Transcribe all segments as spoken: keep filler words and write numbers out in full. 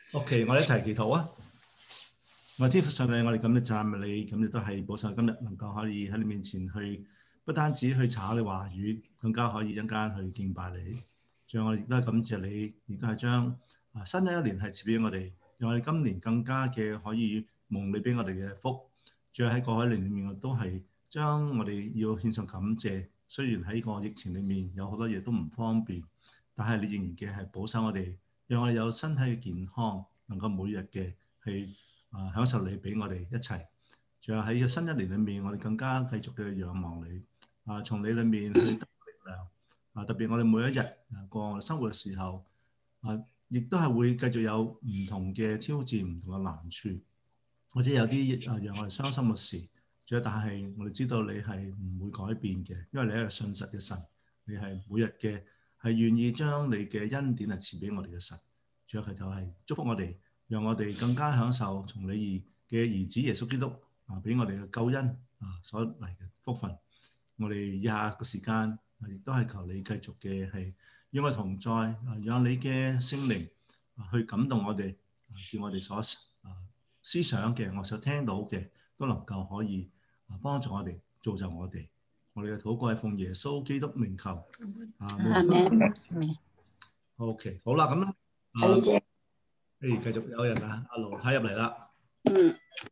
OK，我哋一齊祈禱啊！我哋天父上帝，我哋咁樣讚美你，咁亦都係保守今日能夠可以喺你面前去，不單止去查你話語，更加可以一間去敬拜你。仲有我哋亦都係感謝你，亦都係將啊新嘅一年係賜俾我哋，讓我哋今年更加嘅可以蒙你俾我哋嘅福。仲有喺過去一年裡面，我都係將我哋要獻上感謝。雖然喺個疫情裡面有好多嘢都唔方便，但係你仍然嘅係保守我哋，讓我哋有身體嘅健康，能夠每日嘅去啊享受你俾我哋一齊。仲有喺個新一年裏面，我哋更加繼續嘅仰望你啊，從你裏面去得力量啊。特別我哋每一日啊過我哋生活嘅時候啊，亦都係會繼續有唔同嘅挑戰、唔同嘅難處，或者有啲啊讓我哋傷心嘅事。仲有，但係我哋知道你係唔會改變嘅，因為你係一個信實嘅神，你係每日嘅係願意將你嘅恩典係賜俾我哋嘅神。仲有佢就係祝福我哋，讓我哋更加享受從你嘅兒子耶穌基督啊俾我哋嘅救恩啊所嚟嘅福分。我哋以下個時間亦都係求你繼續嘅係與我同在啊，讓你嘅聖靈啊去感動我哋，叫我哋所啊思想嘅，我所聽到嘅都能夠可以啊幫助我哋，造就我哋。我哋嘅禱告係奉耶穌基督名求啊。 阿門。 OK， 好啦，咁咧。 係誒，繼續有人啊，阿羅太入嚟啦。 嗯。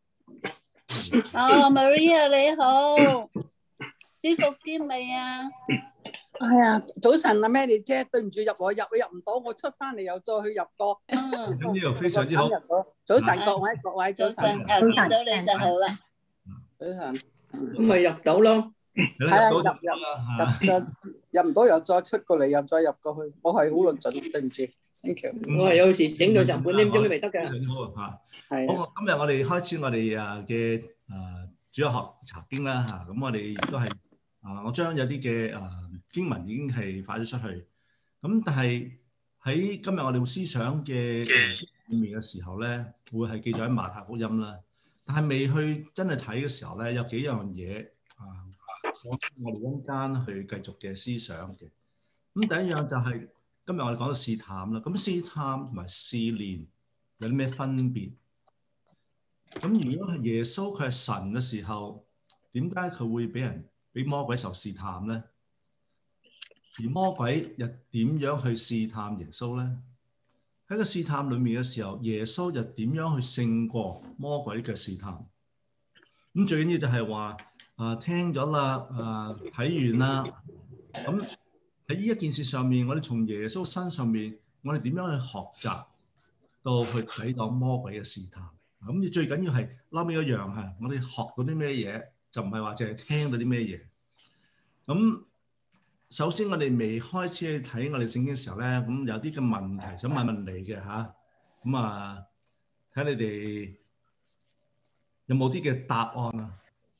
哦 ，Maria 你好，舒服啲未啊？ 係啊，早晨啊，Mandy姐，對唔住入我入入唔到，我出翻嚟又再去入過。 嗯， 咁呢個非常之好。 早晨各位各位早晨， 啊見到你就好啦。 早晨， 咁咪入到咯。 係啊，入入入入入唔到又再出過嚟，又再入過去，我係好論盡，對唔住。 我係有時整到十半點鐘都未得嘅。 非常好啊嚇。 係。 好，今日我哋開始我哋啊嘅啊主日學查經啦嚇，咁我哋亦都係啊，我將有啲嘅啊經文已經係發咗出去。咁但係喺今日我哋會思想嘅裏面嘅時候咧，會係記載喺馬太福音啦。但係未去真係睇嘅時候咧，有幾樣嘢啊，想我哋一間去繼續嘅思想嘅。咁第一樣就係、是、今日我哋講到試探啦。咁試探同埋試煉有啲咩分別？咁如果係耶穌佢係神嘅時候，點解佢會俾人俾魔鬼受試探咧？而魔鬼又點樣去試探耶穌咧？喺個試探裏面嘅時候，耶穌又點樣去勝過魔鬼嘅試探？咁最緊要就係話啊，聽咗啦，啊睇完啦，咁喺呢一件事上面，我哋從耶穌身上面，我哋點樣去學習到去抵擋魔鬼嘅試探？咁最緊要係撈尾一樣係，我哋學到啲咩嘢，就唔係話淨係聽到啲咩嘢。咁首先我哋未開始去睇我哋聖經嘅時候咧，咁有啲嘅問題想問問你嘅嚇，咁啊睇你哋有冇啲嘅答案啊？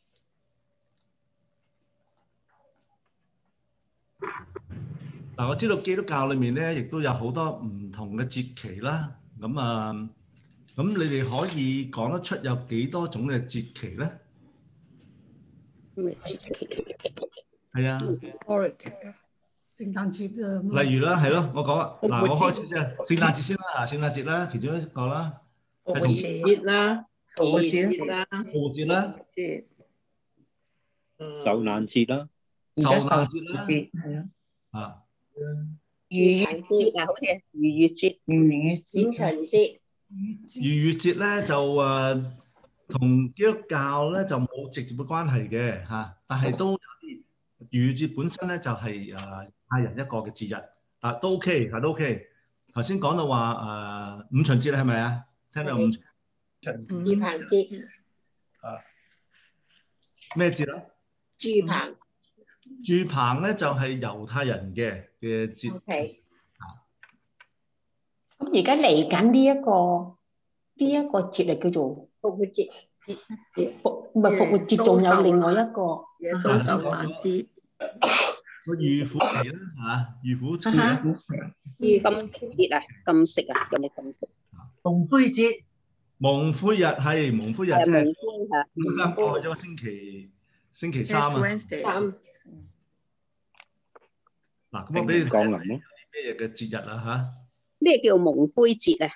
嗱，我知道基督教裏面咧，亦都有好多唔同嘅節期啦。咁啊，咁你哋可以講得出有幾多種嘅節期咧？ 咩節期？ 係啊， 聖誕節啊。 例如啦，係咯，我講啊，嗱，我開始先，聖誕節先啦，啊，聖誕節啦，其中一個啦， 復活節啦，復活節啦， 復活節啦， 受難節啦， 受難節啦， 係啊， 啊， 逾越節啊，好似逾越節、 逾越節、 五旬節。 逾越節咧就誒同基督教咧就冇直接嘅關係嘅嚇，但係都有啲逾越節本身咧就係誒亞人一個嘅節日，但都 OK，係都 OK。頭先講到話誒五旬節係咪啊？聽到五旬住棚節啊？咩節啊？ 住棚。 住棚咧就係猶太人嘅嘅節。 OK。 咁而家嚟緊呢一個呢一個節嚟叫做復活節， 復唔係復活節，仲有另外一個耶穌受難節， 個預苦期啦嚇，預苦期啦， 禁食節啊，禁食啊，有冇禁食？ 蒙灰節， 蒙灰日係蒙灰日，即係啱啱過去咗個星期星期三啊。嗱，咁我俾你講啦，有啲咩嘅節日啊嚇？ 咩叫蒙灰節啊？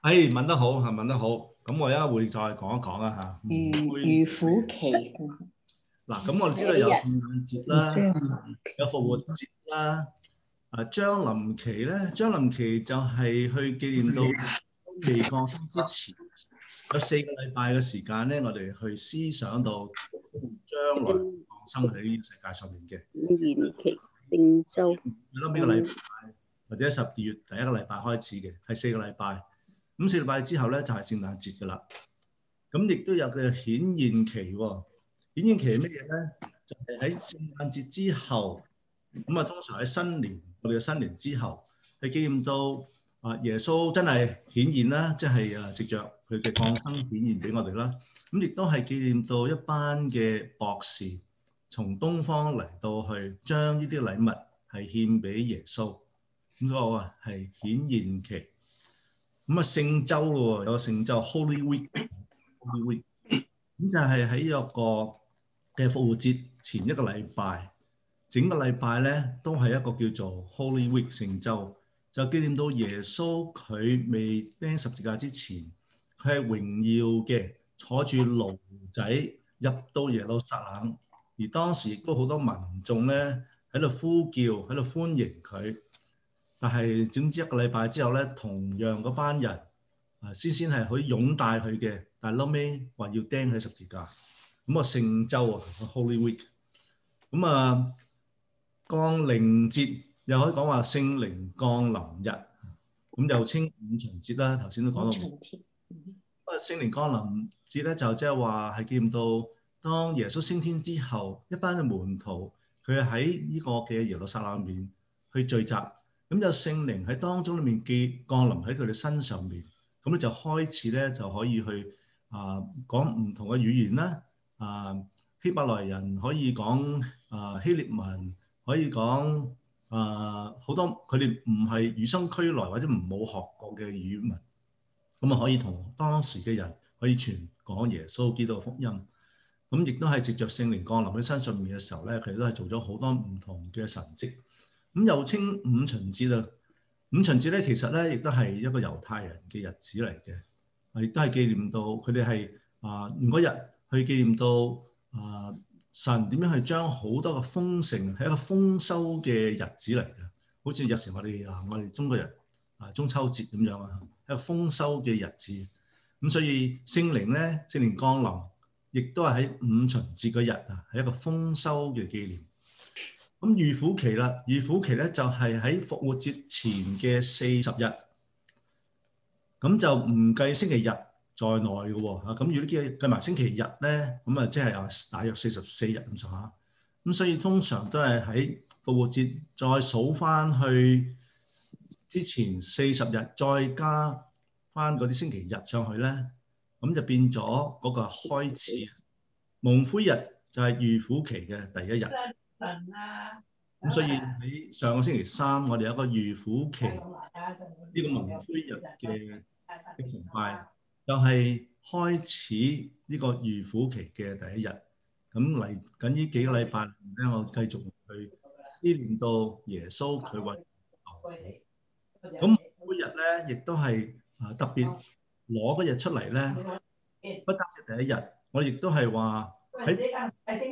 哎，問得好，係問得好。咁我一會再講一講啊嚇。 預預苦期。 嗱，咁我哋知道有聖誕節啦，有復活節啦。啊，將臨期咧，將臨期就係去紀念到未降生之前，有四個禮拜嘅時間咧，我哋去思想到將來降生喺呢個世界上面嘅。 延期定週。 最多幾個禮拜，或者十二月第一個禮拜開始嘅，係四個禮拜。咁四個禮拜之後咧，就係聖誕節㗎啦。咁亦都有嘅顯現期喎。顯現期係乜嘢咧？就係喺聖誕節之後。咁啊，通常喺新年，我哋嘅新年之後，係紀念到啊耶穌真係顯現啦，即係啊藉着佢嘅降生顯現俾我哋啦。咁亦都係紀念到一班嘅博士從東方嚟到去將呢啲禮物係獻俾耶穌。咁所以我話係顯現期。咁啊聖週喎，有個聖週 Holy Week，Holy Week， 咁就係喺一個嘅復活節前一個禮拜。整個禮拜咧都係一個叫做 Holy Week 聖週，就紀念到耶穌佢未釘十字架之前，佢係榮耀嘅坐住驢仔入到耶路撒冷，而當時亦都好多民眾咧喺度呼叫，喺度歡迎佢。但係總之一個禮拜之後咧，同樣嗰班人啊先先係可以擁戴佢嘅，但係後尾話要釘喺十字架。咁啊聖週啊 Holy Week， 咁啊。降靈節又可以講話聖靈降臨日，咁又稱五旬節啦。頭先都講到。五旬節。啊，聖靈降臨節咧就即係話係紀念到當耶穌升天之後，一班嘅門徒佢喺呢個嘅耶路撒冷入面去聚集，咁有聖靈喺當中裏面記降臨喺佢哋身上面，咁咧就開始咧就可以去啊講唔同嘅語言啦，啊希伯來人可以講啊希臘文。可以講啊，好、呃、多佢哋唔係與生俱來或者唔冇學過嘅語文，咁啊可以同當時嘅人可以傳講耶穌基督嘅福音。咁亦都係藉着聖靈降臨喺身上面嘅時候咧，佢哋都係做咗好多唔同嘅神蹟。咁又稱五旬節啦。五旬節咧其實咧亦都係一個猶太人嘅日子嚟嘅，亦都係紀念到佢哋係啊用嗰日去紀念到啊。呃神點樣去將好多嘅豐盛係一個豐收嘅日子嚟嘅，好似有時我哋啊，我哋中國人啊中秋節咁樣啊，一個豐收嘅日子。咁所以聖靈咧，聖靈降臨，亦都係喺五旬節嗰日啊，係一個豐收嘅紀念。咁預苦期啦，預苦期咧就係喺復活節前嘅四十日，咁就唔計星期日在內嘅喎，啊咁如果計計埋星期日咧，咁啊即係啊大約四十四日咁上下，咁所以通常都係喺復活節再數翻去之前四十日，再加翻嗰啲星期日上去咧，咁就變咗嗰個開始。蒙灰日就係預苦期嘅第一日。咁所以喺上個星期三，我哋有一個預苦期呢個蒙灰日嘅嘅崇拜。就係開始呢個預苦期嘅第一日，咁嚟緊呢幾個禮拜咧，我繼續去思念到耶穌佢為咁每日咧，亦都係啊特別攞嗰日出嚟咧，不單止第一日，我亦都係話喺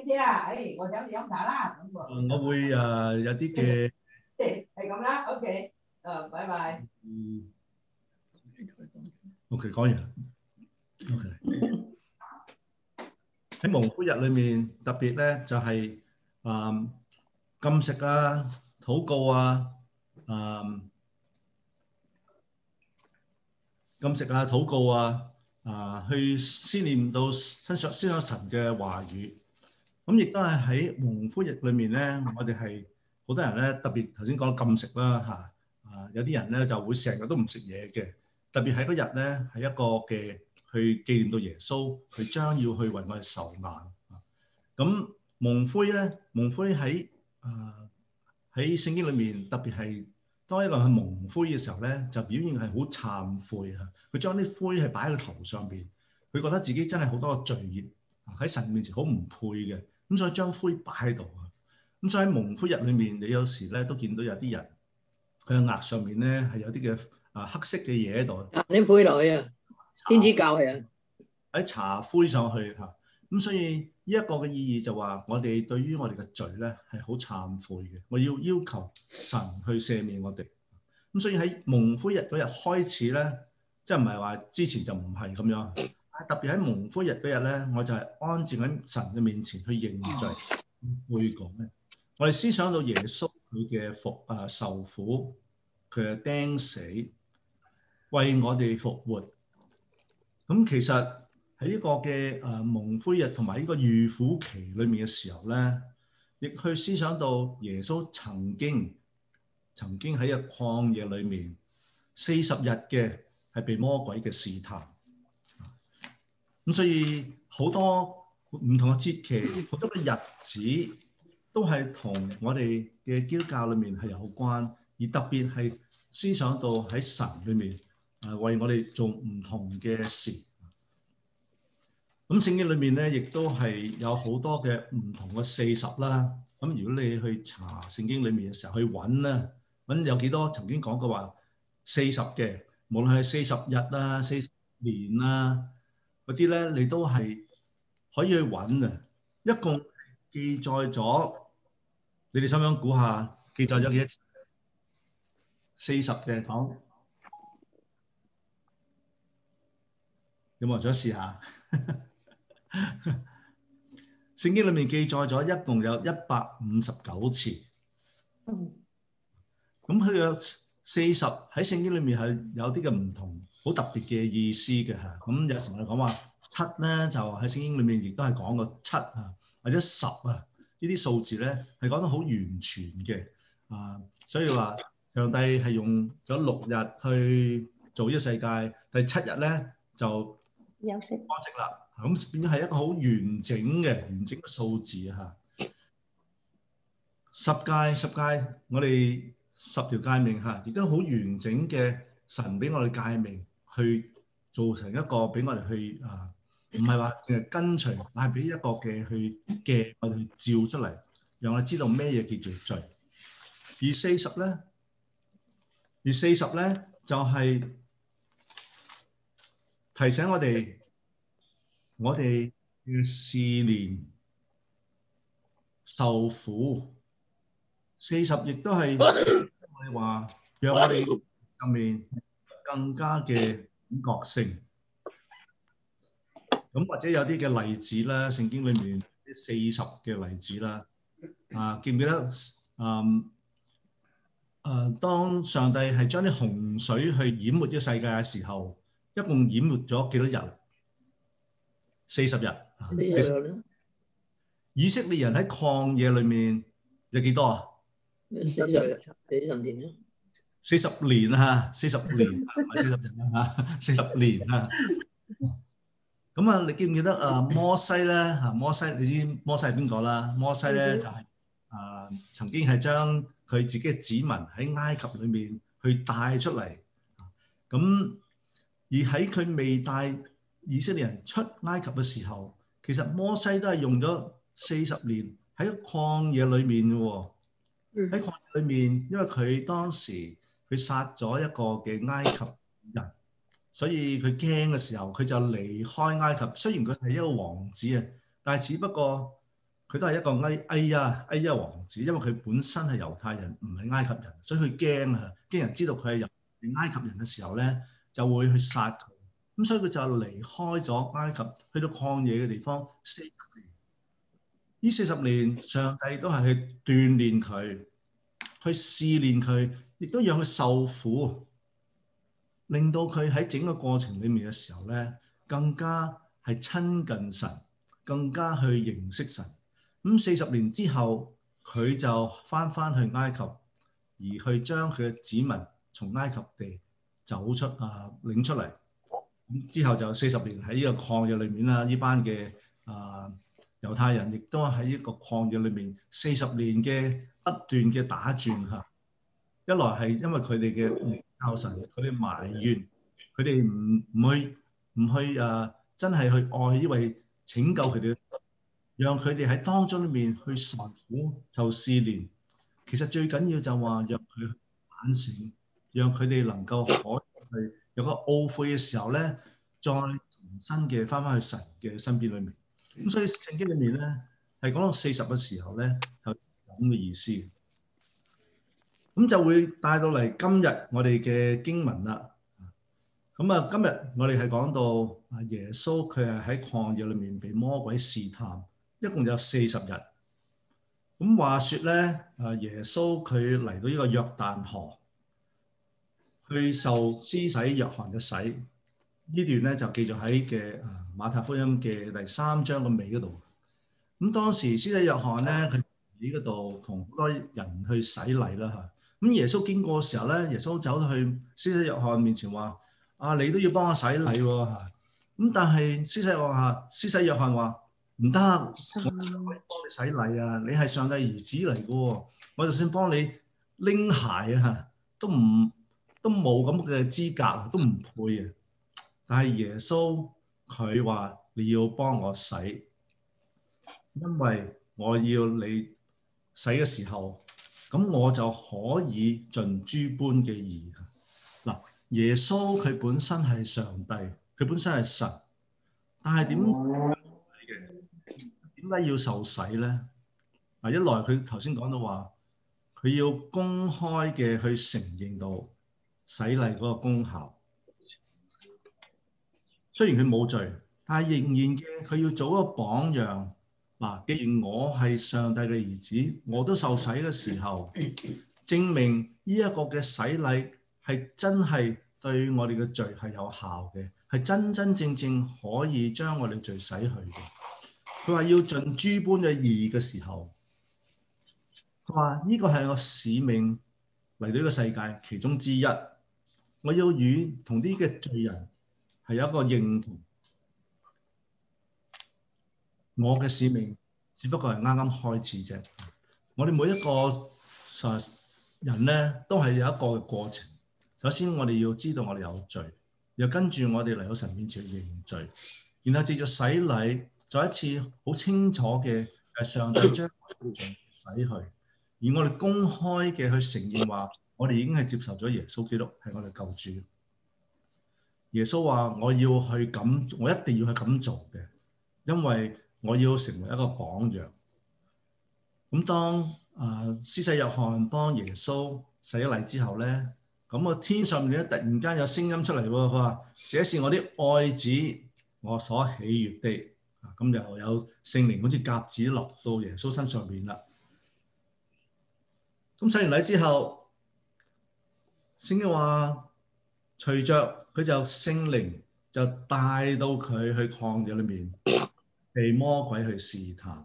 我會誒有啲嘅係咁啦 ，OK， 誒，拜拜。嗯。OK， 講完。OK。喺蒙灰日裏面，特別咧就係、是、啊、嗯、禁食啊、禱告啊、啊、嗯、禁食啊、禱告啊、啊去思念到身上思想神嘅話語。咁亦都係喺蒙灰日裏面咧，我哋係好多人咧，特別頭先講禁食啦嚇，啊有啲人咧就會成日都唔食嘢嘅。特別喺嗰日咧，係一個嘅去紀念到耶穌，佢將要去為我哋受難。咁蒙灰咧，蒙灰喺啊喺聖經裏面，特別係當一個人去蒙灰嘅時候咧，就表現係好懺悔嚇。佢將啲灰係擺喺個頭上邊，佢覺得自己真係好多個罪孽喺神面前好唔配嘅，咁所以將灰擺喺度。咁所以喺蒙灰日裏面，你有時咧都見到有啲人佢嘅額上面咧係有啲嘅啊黑色嘅嘢喺度， 搽啲灰落去啊，天主教係啊， 喺搽灰上去嚇。咁所以呢一個嘅意義就話，我哋對於我哋嘅罪咧係好懺悔嘅，我要要求神去赦免我哋。咁所以喺蒙灰日嗰日開始咧，即係唔係話之前就唔係咁樣，特別喺蒙灰日嗰日咧，我就係安靜喺神嘅面前去認罪悔改。我哋思想到耶穌佢嘅復啊受苦，佢嘅釘死，為我哋復活。咁其實喺呢個嘅誒蒙灰日同埋呢個預苦期裏面嘅時候咧，亦去思想到耶穌曾經曾經喺個曠野裏面四十日嘅係被魔鬼嘅試探。咁所以好多唔同嘅節期，好多嘅日子都係同我哋嘅基督教裏面係有關，而特別係思想到喺神裏面誒為我哋做唔同嘅事。咁聖經裏面咧，亦都係有好多嘅唔同嘅四十啦。咁如果你去查聖經裏面嘅時候去揾咧，揾有幾多曾經講過話四十嘅，無論係四十日啊、四十年啊嗰啲咧，你都係可以去揾啊。一共記載咗，你哋想唔想估下記載咗幾多次？四十嘅講，有冇人想試下？聖經裏面記載咗一共有一百五十九次。咁佢有四十喺聖經裏面係有啲嘅唔同，好特別嘅意思嘅嚇。咁有時我哋講話七咧，就喺聖經裏面亦都係講個七啊，或者十啊，呢啲數字咧係講得好完全嘅啊。所以話上帝係用咗六日去做呢個世界，第七日咧就休息安息啦。咁變咗係一個好完整嘅完整嘅數字嚇。十誡十誡，我哋十條誡命嚇，亦都好完整嘅神俾我哋誡命去做成一個俾我哋去啊，唔係話淨係跟隨，但係俾一個嘅去嘅我哋去照出嚟，讓我哋知道咩嘢叫做罪。而四十咧，而四十咧就係、是、提醒我哋。我哋嘅試煉、受苦，四十亦都係我哋話，讓我哋入面更加嘅警覺性。咁或者有啲嘅例子啦，聖經裏面啲四十嘅例子啦，啊記唔記得？嗯，誒，當上帝係將啲洪水去淹沒呢個世界嘅時候，一共淹沒咗幾多日？四十日，四十日。以色列人喺曠野裏面有幾多啊？ 四十日，四十年咯。 四十年啊，四十年，唔係四十日啊，四十年啊。咁啊，你記唔記得啊？摩西咧嚇，摩西你知摩西係邊個啦？摩西咧就係啊，曾經係將佢自己嘅子民喺埃及裏面去帶出嚟。咁而喺佢未帶以色列人出埃及嘅時候，其實摩西都係用咗四十年喺曠野裏面嘅喎。喺曠野裏面，因為佢當時佢殺咗一個嘅埃及人，所以佢驚嘅時候，佢就離開埃及。雖然佢係一個王子啊，但係只不過佢都係一個埃埃呀埃呀王子，因為佢本身係猶太人，唔係埃及人，所以佢驚啊，驚人知道佢係猶埃及人嘅時候咧，就會去殺佢。咁所以佢就離開咗埃及，去到曠野嘅地方四十年。呢四十年，上帝都係去鍛鍊佢，去試煉佢，亦都讓佢受苦，令到佢喺整個過程裡面嘅時候咧，更加係親近神，更加去認識神。咁四十年之後，佢就返返去埃及，而去將佢嘅子民從埃及地走出啊，領出嚟。之後就四十年喺呢個曠野裏面啦，呢班嘅啊猶太人亦都喺呢個曠野裏面四十年嘅不斷嘅打轉嚇。一來係因為佢哋嘅唔靠神，佢哋埋怨，佢哋唔唔去唔去啊，真係去愛呢位拯救佢哋，讓佢哋喺當中裏面去受苦受試煉。其實最緊要就話讓佢反省，讓佢哋能夠可以去有個懊悔嘅時候咧，再重新嘅翻返去神嘅身邊裏面。咁所以聖經裏面咧係講到四十嘅時候咧，有咁嘅意思。咁就會帶到嚟今日我哋嘅經文啦。咁啊，今日我哋係講到啊，耶穌佢係喺曠野裏面被魔鬼試探，一共有四十日。咁話説咧，啊耶穌佢嚟到呢個約旦河，去受施洗約翰嘅洗。呢段咧就記載喺嘅啊馬太福音嘅第三章嘅尾嗰度。咁當時施洗約翰咧，佢喺嗰度同好多人去洗禮啦嚇。咁耶穌經過嘅時候咧，耶穌走到去施洗約翰面前話：啊，你都要幫我洗禮喎嚇。咁但係施洗約翰，施洗約翰話唔得，我唔可以幫你洗禮啊！你係上帝兒子嚟嘅喎，我就算幫你拎鞋啊，都唔都冇咁嘅資格，都唔配啊！但係耶穌佢話你要幫我洗，因為我要你洗嘅時候，咁我就可以盡諸般嘅義。嗱，耶穌佢本身係上帝，佢本身係神，但係點嘅？點解要受洗咧？嗱，一來佢頭先講到話，佢要公開嘅去承認到洗禮嗰個功效。雖然佢冇罪，但係仍然嘅佢要做一個榜樣。嗱，既然我係上帝嘅兒子，我都受洗嘅時候，證明呢一個嘅洗禮係真係對我哋嘅罪係有效嘅，係真真正正可以將我哋罪洗去嘅。佢話要盡諸般嘅義嘅時候，佢話呢個係個使命嚟到呢個世界其中之一。我要與同啲嘅罪人係有一個認同。我嘅使命只不過係啱啱開始啫。我哋每一個人咧都係有一個嘅過程。首先我哋要知道我哋有罪，又跟住我哋嚟到神面前認罪，然後藉著洗禮，再一次好清楚嘅係上帝將我哋罪洗去，而我哋公開嘅去承認話，我哋已經係接受咗耶穌基督係我哋救主。耶穌話：我要去咁，我一定要去咁做嘅，因為我要成為一個榜樣。咁當啊施洗約翰幫耶穌洗咗禮之後咧，咁個天上面咧突然間有聲音出嚟喎，佢話：這是我的愛子，我所喜悅的。啊，咁又有聖靈好似鴿子落到耶穌身上邊啦。咁洗完禮之後，聖經話隨着佢就聖靈就帶到佢去曠野裏面，被魔鬼去試探。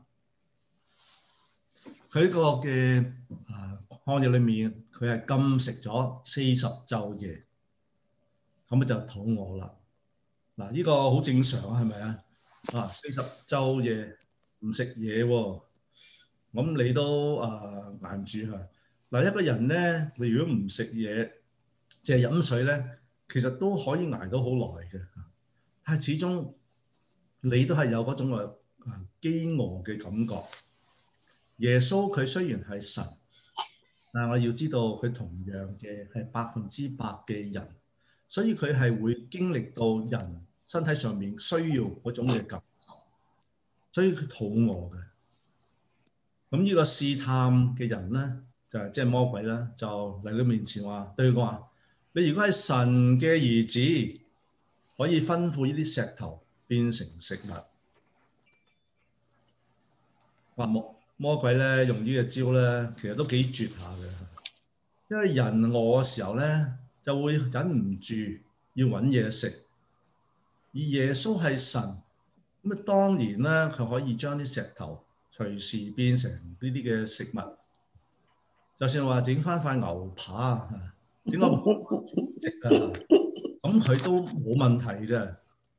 佢呢個嘅啊曠野裏面，佢係禁食咗四十晝夜，咁咪就肚餓啦。嗱，呢個好正常啊，係咪啊？啊，四十晝夜唔食嘢喎，咁你都啊捱唔住啊。嗱，一個人咧，你如果唔食嘢，淨係飲水咧，其實都可以捱到好耐嘅。但係始終你都係有嗰種話啊飢餓嘅感覺。耶穌佢雖然係神，但係我要知道佢同樣嘅係百分之百嘅人，所以佢係會經歷到人身體上面需要嗰種嘅感受，所以佢肚餓嘅。咁呢個試探嘅人咧，就係即係魔鬼啦，就嚟到面前話對佢話：你如果係神嘅兒子，可以吩咐呢啲石頭變成食物。話魔魔鬼咧用呢個招咧，其實都幾絕下嘅，因為人餓嘅時候咧就會忍唔住要揾嘢食，而耶穌係神，咁啊當然咧佢可以將啲石頭隨時變成呢啲嘅食物，就算話整翻塊牛扒啊，整個食啊，咁佢都冇問題嘅。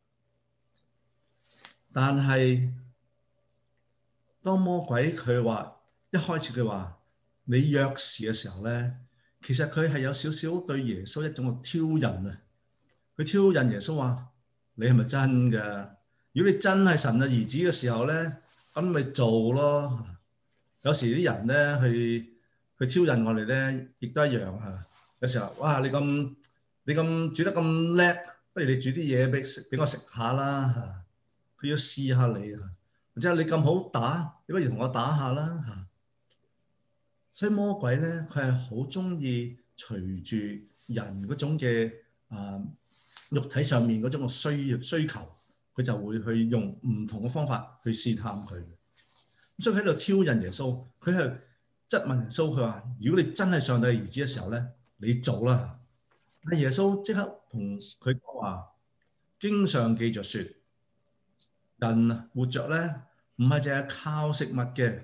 但係當魔鬼佢話一開始佢話你約時嘅時候咧，其實佢係有少少對耶穌一種嘅挑釁啊！佢挑釁耶穌話：你係咪真㗎？如果你真係神嘅兒子嘅時候咧，咁咪做咯。有時啲人咧去去挑釁我哋咧，亦都一樣嚇。 有時候哇，你咁你咁煮得咁叻，不如你煮啲嘢俾食俾我食下啦嚇。佢要試下你啊，或者你咁好打，你不如同我打下啦嚇。所以魔鬼咧，佢係好中意隨住人嗰種嘅啊肉體上面嗰種嘅需需求，佢就會去用唔同嘅方法去試探佢。所以喺度挑釁耶穌，佢係質問耶穌，佢話：如果你真係上帝兒子嘅時候咧，你做啦。但係耶穌即刻同佢講話：經上記着説，人活着咧，唔係淨係靠食物嘅，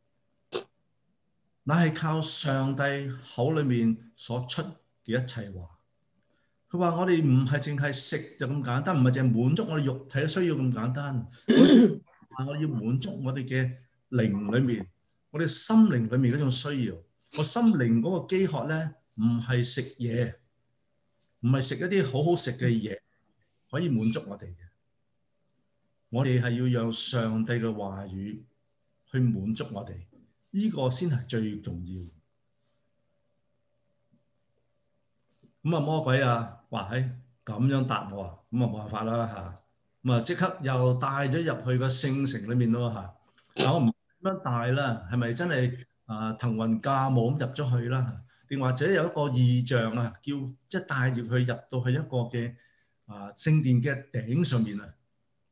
乃係靠上帝口裏面所出嘅一切話。佢話：我哋唔係淨係食就咁簡單，唔係淨係滿足我哋肉體嘅需要咁簡單。我我要滿足我哋嘅靈裏面，我哋心靈裏面嗰種需要。我心靈嗰個飢渴咧，唔係食嘢，唔係食一啲好好食嘅嘢可以滿足我哋嘅。我哋係要讓上帝嘅話語去滿足我哋，呢個先係最重要。咁啊，魔鬼啊，話喺咁樣答我啊，咁啊冇辦法啦嚇。咁啊即刻又帶咗入去個聖城裏面咯嚇。但我唔點樣帶啦，係咪真係啊騰雲駕霧咁入咗去啦？定或者有一個異象啊，叫即係帶住佢入到去一個嘅啊聖殿嘅頂上面啊？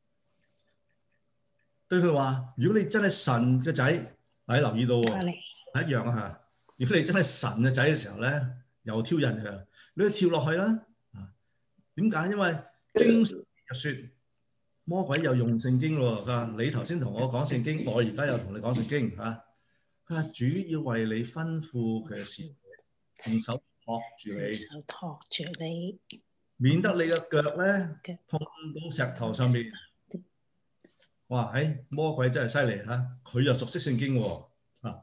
對佢話：如果你真係神嘅仔，你留意到喎，係一樣啊嚇。如果你真係神嘅仔嘅時候咧，又挑釁佢，你去跳落去啦。啊，點解？因為經上就説魔鬼又用聖經喎。佢話：你頭先同我講聖經，我而家又同你講聖經嚇。佢話：主要為你吩咐嘅事，用手托住你， 手托住你， 免得你嘅腳咧碰到石頭上面。哇！喺魔鬼真係犀利嚇，佢又熟悉聖經喎。啊，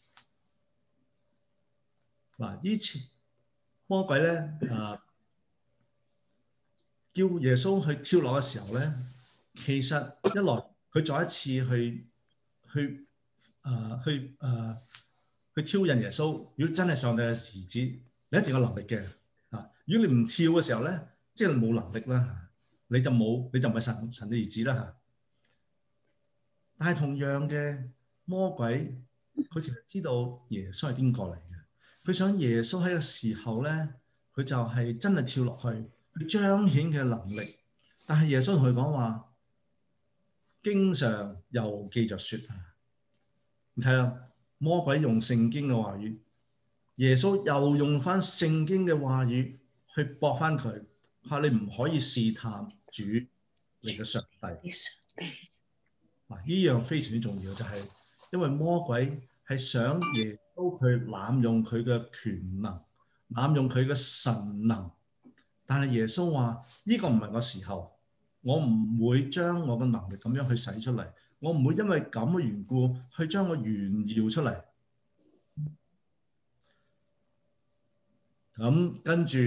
嗱，依次魔鬼咧啊，叫耶穌去跳落嘅時候咧，其實一來佢再一次去去啊去啊去挑釁耶穌。如果真係上帝嘅兒子，你一定有能力嘅啊！如果你唔跳嘅時候咧，即係你冇能力啦，你就冇你就唔係神神嘅兒子啦嚇。但係同樣嘅魔鬼，佢其實知道耶穌係邊個嚟嘅。佢想耶穌喺個時候咧，佢就係真係跳落去，去彰顯嘅能力。但係耶穌同佢講話，經上又記着説啊，你睇下魔鬼用聖經嘅話語，耶穌又用翻聖經嘅話語去駁翻佢，話你唔可以試探主你嘅上帝。嗱，呢樣非常之重要，就係因為魔鬼係想耶穌去濫用佢嘅權能，濫用佢嘅神能。但係耶穌話：呢個唔係個時候，我唔會將我嘅能力咁樣去使出嚟，我唔會因為咁嘅緣故去將我炫耀出嚟。咁跟住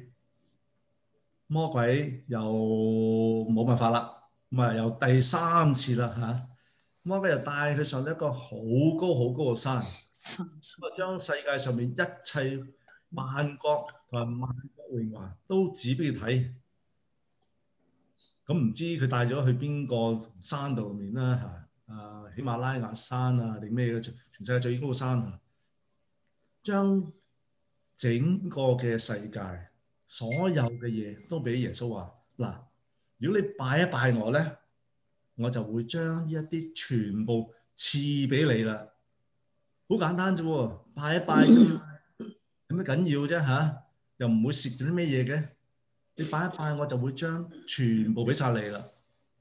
魔鬼又冇辦法啦。咁啊，又第三次啦嚇，魔鬼又帶佢上一個好高好高嘅山，咁啊將世界上面一切萬國同埋萬國榮華都指俾佢睇。咁唔知佢帶咗去邊個山度面啦嚇？啊，喜馬拉雅山啊定咩嘅？全世界最高嘅山啊！將整個嘅世界所有嘅嘢都俾耶穌話嗱。如果你拜一拜我咧，我就會將呢一啲全部賜俾你啦。好簡單啫喎，拜一拜啫嘛，有咩緊要啫嚇？又唔會蝕咗啲咩嘢嘅。你拜一拜，我就會將全部俾晒你啦。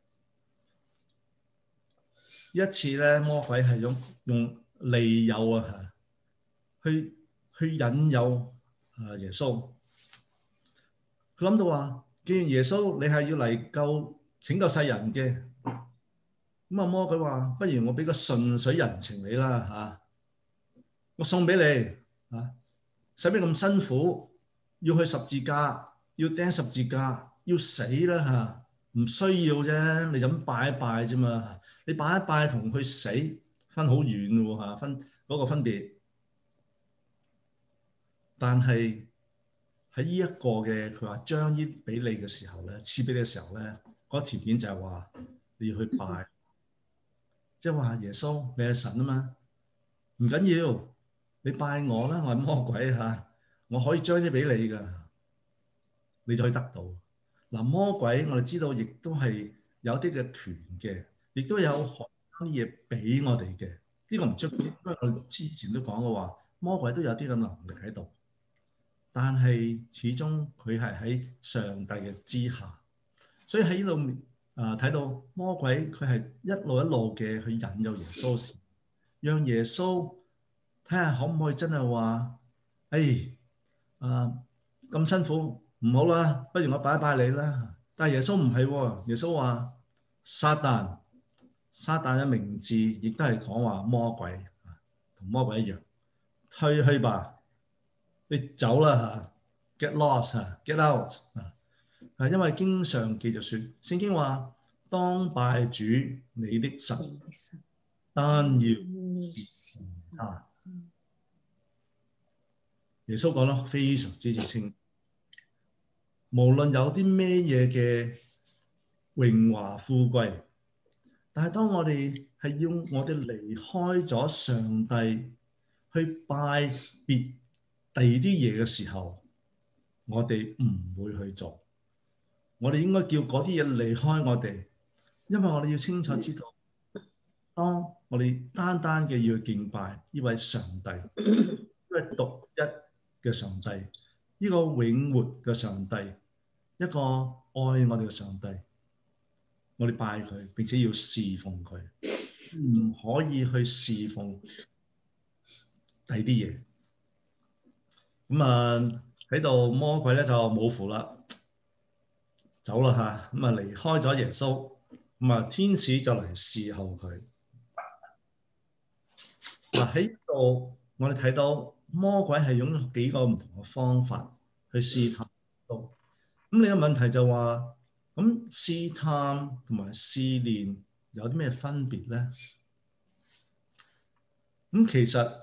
一次咧，魔鬼係用用利誘啊，去去引誘啊耶穌。佢諗到話，既然耶穌你係要嚟救拯救世人嘅，咁啊魔鬼話：不如我俾個順水人情你啦嚇，我送俾你嚇，使咩咁辛苦要去十字架，要釘十字架，要死啦嚇，唔需要啫，你就咁拜一拜啫嘛，你拜一拜同去死分好遠嘅喎嚇，分嗰個分別。但係喺呢一個嘅佢話將呢俾你嘅時候咧，賜俾你嘅時候咧，嗰個條件就係話你要去拜，即係話耶穌你係神啊嘛，唔緊要，你拜我啦，我係魔鬼嚇，我可以將啲俾你㗎，你就可以得到。嗱，魔鬼我哋知道亦都係有啲嘅權嘅，亦都有好多嘢俾我哋嘅。呢個唔出奇，因為我哋之前都講過話，魔鬼都有啲嘅能力喺度，但係始終佢係喺上帝嘅之下，所以喺呢度啊睇到魔鬼佢係一路一路嘅去引誘耶穌，讓耶穌睇下可唔可以真係話，誒啊咁辛苦唔好啦，不如我拜一拜你啦。但係耶穌唔係喎，耶穌話撒旦。撒旦嘅名字亦都係講話魔鬼，同魔鬼一樣，退去吧，你走啦嚇 ，get lost 嚇 ，get out 啊！係因為經上記著説，聖經話當拜主你的神，單要侍奉他。耶穌講得非常之清，無論有啲咩嘢嘅榮華富貴。但係當我哋係要我哋離開咗上帝去拜別第二啲嘢嘅時候，我哋唔會去做。我哋應該叫嗰啲嘢離開我哋，因為我哋要清楚知道，當我哋單單嘅要敬拜呢位上帝，呢位獨一嘅上帝，呢個永活嘅上帝，一個愛我哋嘅上帝。我哋拜佢，並且要侍奉佢，唔可以去侍奉第啲嘢。咁啊喺度魔鬼咧就冇符啦，走啦嚇，咁啊離開咗耶穌，咁啊天使就嚟侍候佢。嗱喺度我哋睇到魔鬼係用咗幾個唔同嘅方法去試探到。咁你個問題就話，咁試探同埋試煉有啲咩分別咧？咁其實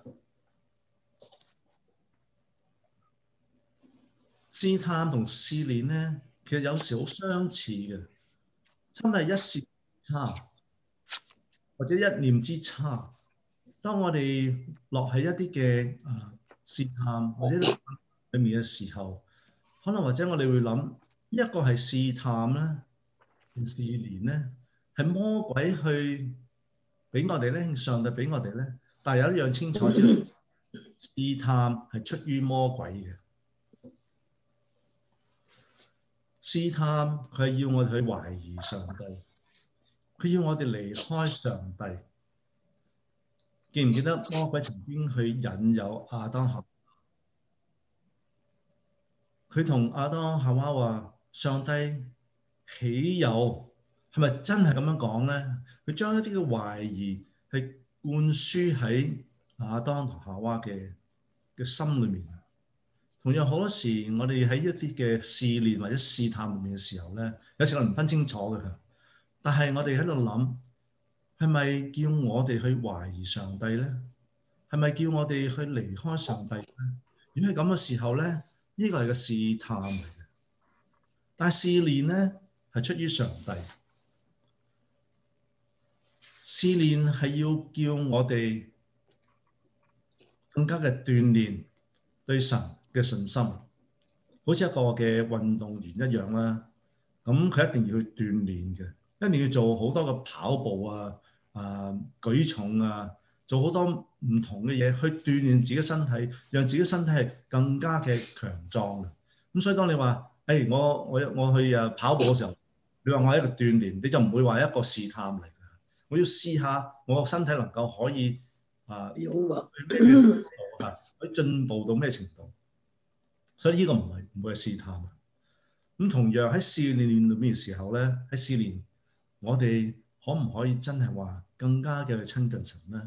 試探同試煉咧，其實有時好相似嘅，真係一時差或者一念之差。當我哋落喺一啲嘅啊試探或者裏面嘅時候，可能或者我哋會諗。一個係試探啦，試煉咧，係魔鬼去俾我哋咧，上帝俾我哋咧。但係有一樣清楚知道，試探係出於魔鬼嘅。試探佢係要我哋去懷疑上帝，佢要我哋離開上帝。記唔記得魔鬼曾經去引誘亞當夏娃？佢同亞當夏娃話：上帝豈有，係咪真係咁樣講咧？佢將一啲嘅懷疑係灌輸喺亞當同夏娃嘅嘅心裏面。同樣好多時，我哋喺一啲嘅試煉或者試探裏面嘅時候咧，有時我唔分清楚嘅。但係我哋喺度諗，係咪叫我哋去懷疑上帝咧？係咪叫我哋去離開上帝咧？如果係咁嘅時候咧，呢個係個試探嚟嘅。但係試煉咧係出於上帝，試煉係要叫我哋更加嘅鍛鍊對神嘅信心，好似一個嘅運動員一樣啦。咁佢一定要去鍛鍊嘅，一定要做好多嘅跑步啊、啊舉重啊，做好多唔同嘅嘢去鍛鍊自己身體，讓自己身體係更加嘅強壯嘅。咁所以當你話，誒、hey, 我我我去誒跑步嘅時候，你話我係一個鍛鍊，你就唔會話一個試探嚟嘅。我要試下我個身體能夠可以啊，去咩嘅程度啊，可以進步到咩程度？所以呢個唔係唔會係試探。咁同樣喺試煉裏面嘅時候咧，喺試煉我哋可唔可以真係話更加嘅去親近神咧？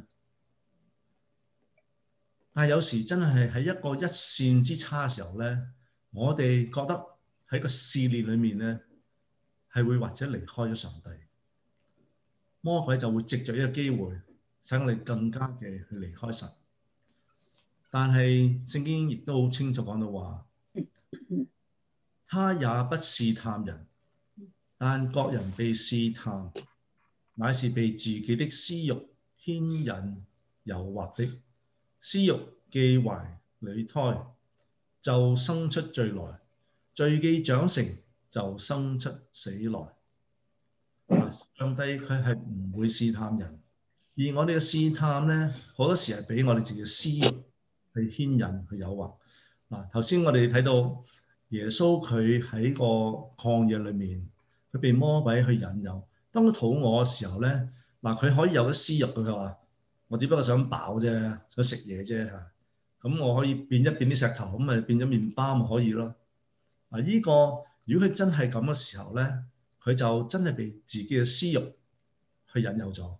但係有時真係喺一個一線之差嘅時候咧，我哋覺得喺個試煉裏面咧係會或者離開咗上帝，魔鬼就會藉着呢個機會使我哋更加嘅去離開神。但係聖經亦都好清楚講到話， 他也不試探人，但各人被試探，乃是被自己的私欲牽引誘惑的。私欲既懷裏胎，就生出罪來；罪既長成，就生出死來。上帝佢係唔會試探人，而我哋嘅試探咧，好多時係俾我哋自己嘅私欲去牽引、去誘惑。嗱，頭先我哋睇到耶穌佢喺個曠野裏面，佢被魔鬼去引誘。當佢肚餓嘅時候咧，嗱，佢可以有啲私欲嘅，佢話：我只不過想飽啫，想食嘢啫嚇。咁我可以變一變啲石頭，咁咪變咗麵包咪可以咯。嗱，呢個如果佢真係咁嘅時候咧，佢就真係被自己嘅私欲去引誘咗。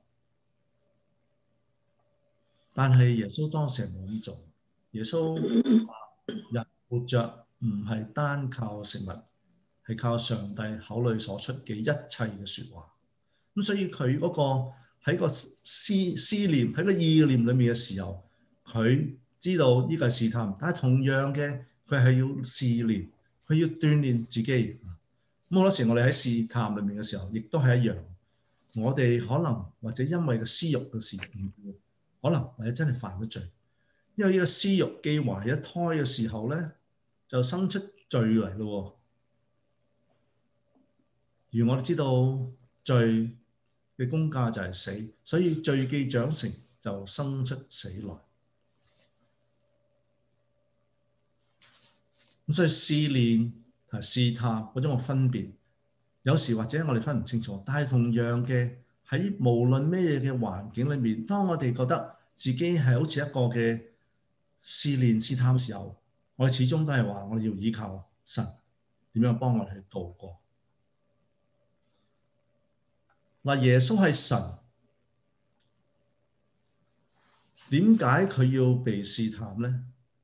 但係耶穌當時係冇咁做。耶穌話：人活着唔係單靠食物，係靠上帝口裏所出嘅一切嘅説話。咁所以佢嗰個喺個思思念喺個意念裏面嘅時候，佢知道呢個係試探，但係同樣嘅佢係要試煉，佢要鍛鍊自己。咁好多時我哋喺試探裏面嘅時候，亦都係一樣。我哋可能或者因為個私欲嘅事，可能或者真係犯咗罪。因為呢個私欲既懷一胎嘅時候咧，就生出罪嚟咯。而我哋知道罪嘅工價就係死，所以罪既長成就生出死來。咁所以試煉同試探嗰種嘅分別，有時或者我哋分唔清楚，但係同樣嘅喺無論咩嘢嘅環境裏面，當我哋覺得自己係好似一個嘅試煉試探嘅時候，我哋始終都係話我哋要依靠神點樣幫我哋去度過。嗱，耶穌係神，點解佢要被試探咧？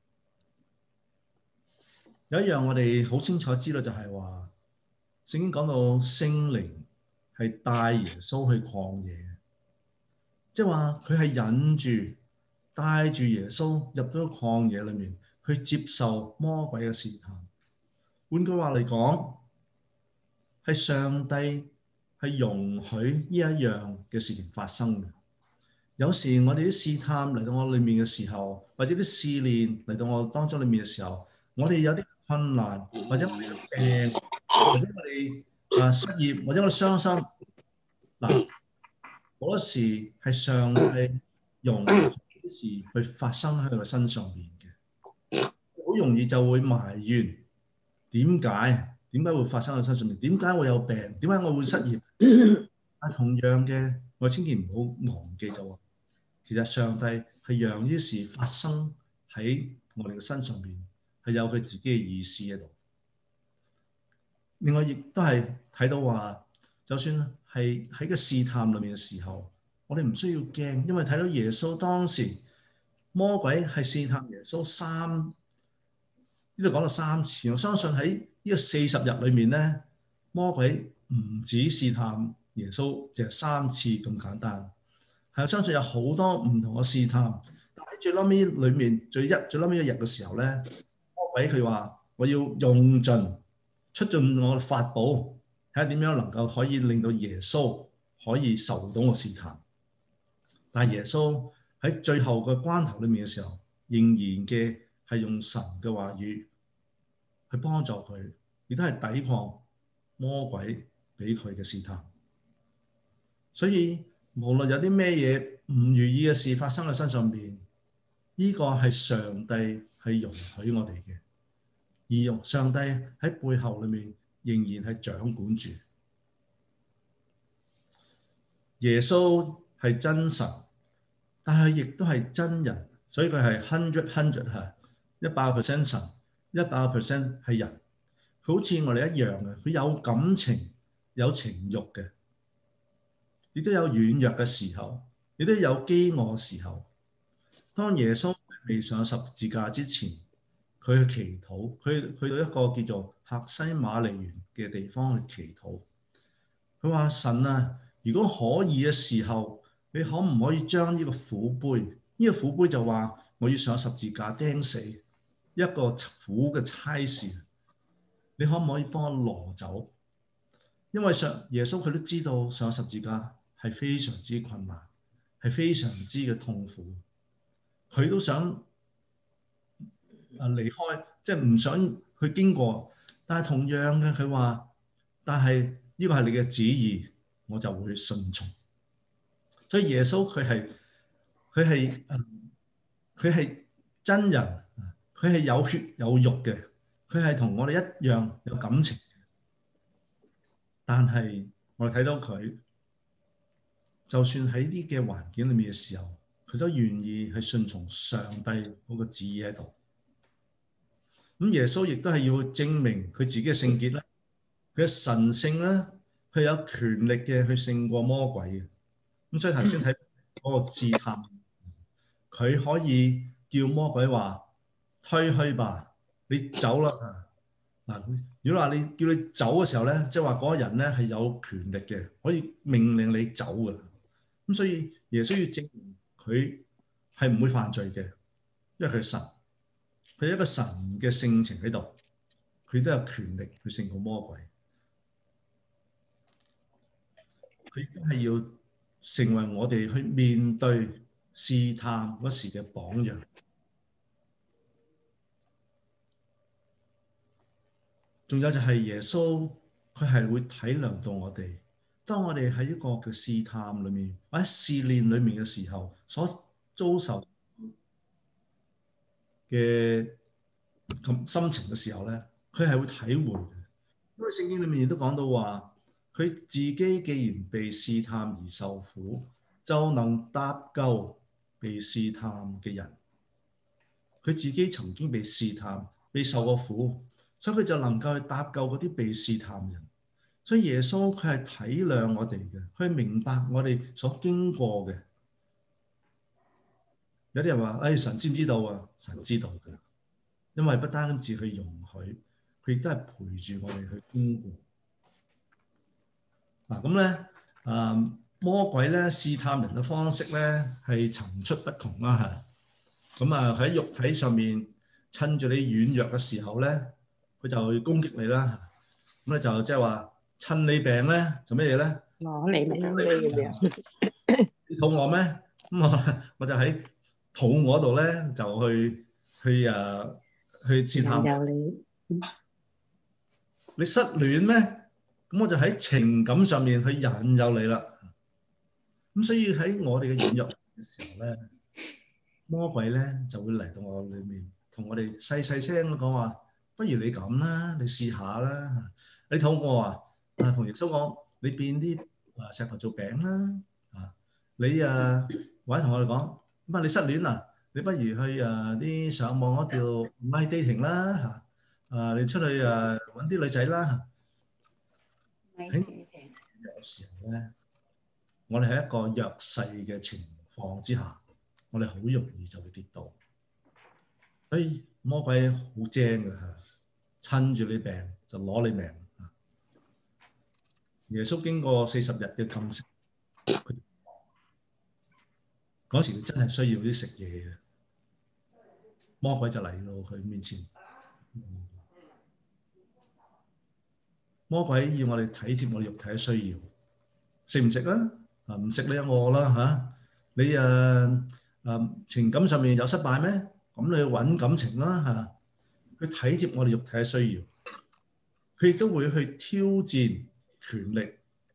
有一樣我哋好清楚知道就係話，聖經講到聖靈係帶耶穌去曠野，即係話佢係引住帶住耶穌入到曠野裏面去接受魔鬼嘅試探。換句話嚟講，係上帝係容許呢一樣嘅事情發生嘅。有時我哋啲試探嚟到我裏面嘅時候，或者啲試煉嚟到我當中裏面嘅時候，我哋有啲困難，或者我哋有病，或者我哋啊失業，或者我哋傷心。嗱，好多時係上帝容許啲事去發生喺佢嘅身上邊嘅，好容易就會埋怨點解？點解會發生喺身上面？點解會有病？點解我會失業？但同樣嘅，我千祈唔好忘記咗，其實上帝係讓呢啲事發生喺我哋嘅身上邊。係有佢自己嘅意思喺度。另外，亦都係睇到話，就算係喺個試探裏面嘅時候，我哋唔需要驚，因為睇到耶穌當時魔鬼係試探耶穌三，呢度講到三次。我相信喺呢個四十日裏面咧，魔鬼唔止試探耶穌，就係三次咁簡單。係我相信有好多唔同嘅試探，但喺最撈尾裏面，最一最撈尾一日嘅時候咧。俾佢話：我要用盡出盡我嘅法寶，睇下點樣能夠可以令到耶穌可以受到我試探。但係耶穌喺最後嘅關頭裏面嘅時候，仍然嘅係用神嘅話語去幫助佢，亦都係抵抗魔鬼俾佢嘅試探。所以無論有啲咩嘢唔如意嘅事發生喺身上邊，呢個係上帝係容許我哋嘅。而用上帝喺背後裏面仍然係掌管住。耶穌係真神，但係亦都係真人，所以佢係 hundred hundred 係一百 percent 神，一百 percent 係人。佢好似我哋一樣嘅，佢有感情、有情慾嘅，亦都有軟弱嘅時候，亦都有飢餓嘅時候。當耶穌未上十字架之前，佢去祈禱，佢去到一個叫做客西馬尼園嘅地方去祈禱。佢話：神啊，如果可以嘅時候，你可唔可以將呢個苦杯？呢、這個苦杯就話我要上十字架釘死一個苦嘅差事， 你可唔可以幫我攞走？因為上耶穌佢都知道上十字架係非常之困難，係非常之嘅痛苦，佢都想啊離開，即係唔想去經過。但係同樣嘅，佢話：但係呢個係你嘅旨意，我就會順從。所以耶穌佢係佢係佢係真人，佢係有血有肉嘅，佢係同我哋一樣有感情。但係我哋睇到佢，就算喺啲嘅環境裏面嘅時候，佢都願意去順從上帝嗰個旨意喺度。咁耶穌亦都係要證明佢自己嘅聖潔啦，佢嘅神聖啦，佢有權力嘅去勝過魔鬼嘅。咁所以頭先睇嗰個試探，佢可以叫魔鬼話：推去吧，你走啦。嗱，如果話你叫你走嘅時候咧，即係話嗰個人咧係有權力嘅，可以命令你走嘅。咁所以耶穌要證明佢係唔會犯罪嘅，因為佢係神，佢有一個神嘅性情喺度，佢都有權力去勝過魔鬼。佢亦都係要成為我哋去面對試探嗰時嘅榜樣。仲有就係耶穌，佢係會體諒到我哋。當我哋喺一個嘅試探裏面或者試煉裏面嘅時候，所遭受嘅咁心情嘅時候咧，佢係會體會嘅。因為聖經裏面亦都講到話，佢自己既然被試探而受苦，就能搭救被試探嘅人。佢自己曾經被試探，被受過苦，所以佢就能夠去搭救嗰啲被試探人。所以耶穌佢係體諒我哋嘅，佢係明白我哋所經過嘅。有啲人話：哎，神知唔知道啊？神知道嘅，因為不單止去容許，佢亦都係陪住我哋去經過。嗱咁咧，誒魔鬼咧試探人嘅方式咧係層出不窮啦嚇。咁啊喺肉體上面，趁住你軟弱嘅時候咧，佢就會攻擊你啦。咁咧就即係話。趁你病咧，做咩嘢咧？ 攞你命你嘅樣。 你肚餓咩？咁我我就喺肚餓度咧，就去去誒去試探你。 你失戀咩？咁我就喺情感上面去引誘你啦。咁所以喺我哋嘅軟弱嘅時候咧，魔鬼咧就會嚟到我裏面，同我哋細細聲講話：不如你咁啦，你試下啦。你肚餓啊？啊，同耶穌講，你變啲啊石頭做餅啦，啊，你啊或者同我哋講，咁啊你失戀啊，你不如去誒啲上網嗰度 online dating 啦，嚇，啊你出去誒揾啲女仔啦。喺有時候咧，我哋喺一個弱勢嘅情況之下，我哋好容易就會跌倒。所以魔鬼好精嘅嚇，趁住你病就攞你命。耶穌經過四十日嘅禁食，嗰時真係需要啲食嘢嘅，魔鬼就嚟到佢面前。魔鬼要我哋體貼我哋肉體嘅需要，食唔食啊？啊唔食你就餓啦嚇！你誒誒情感上面有失敗咩？咁你去揾感情啦嚇！去體貼我哋肉體嘅需要，佢亦都會去挑戰權力。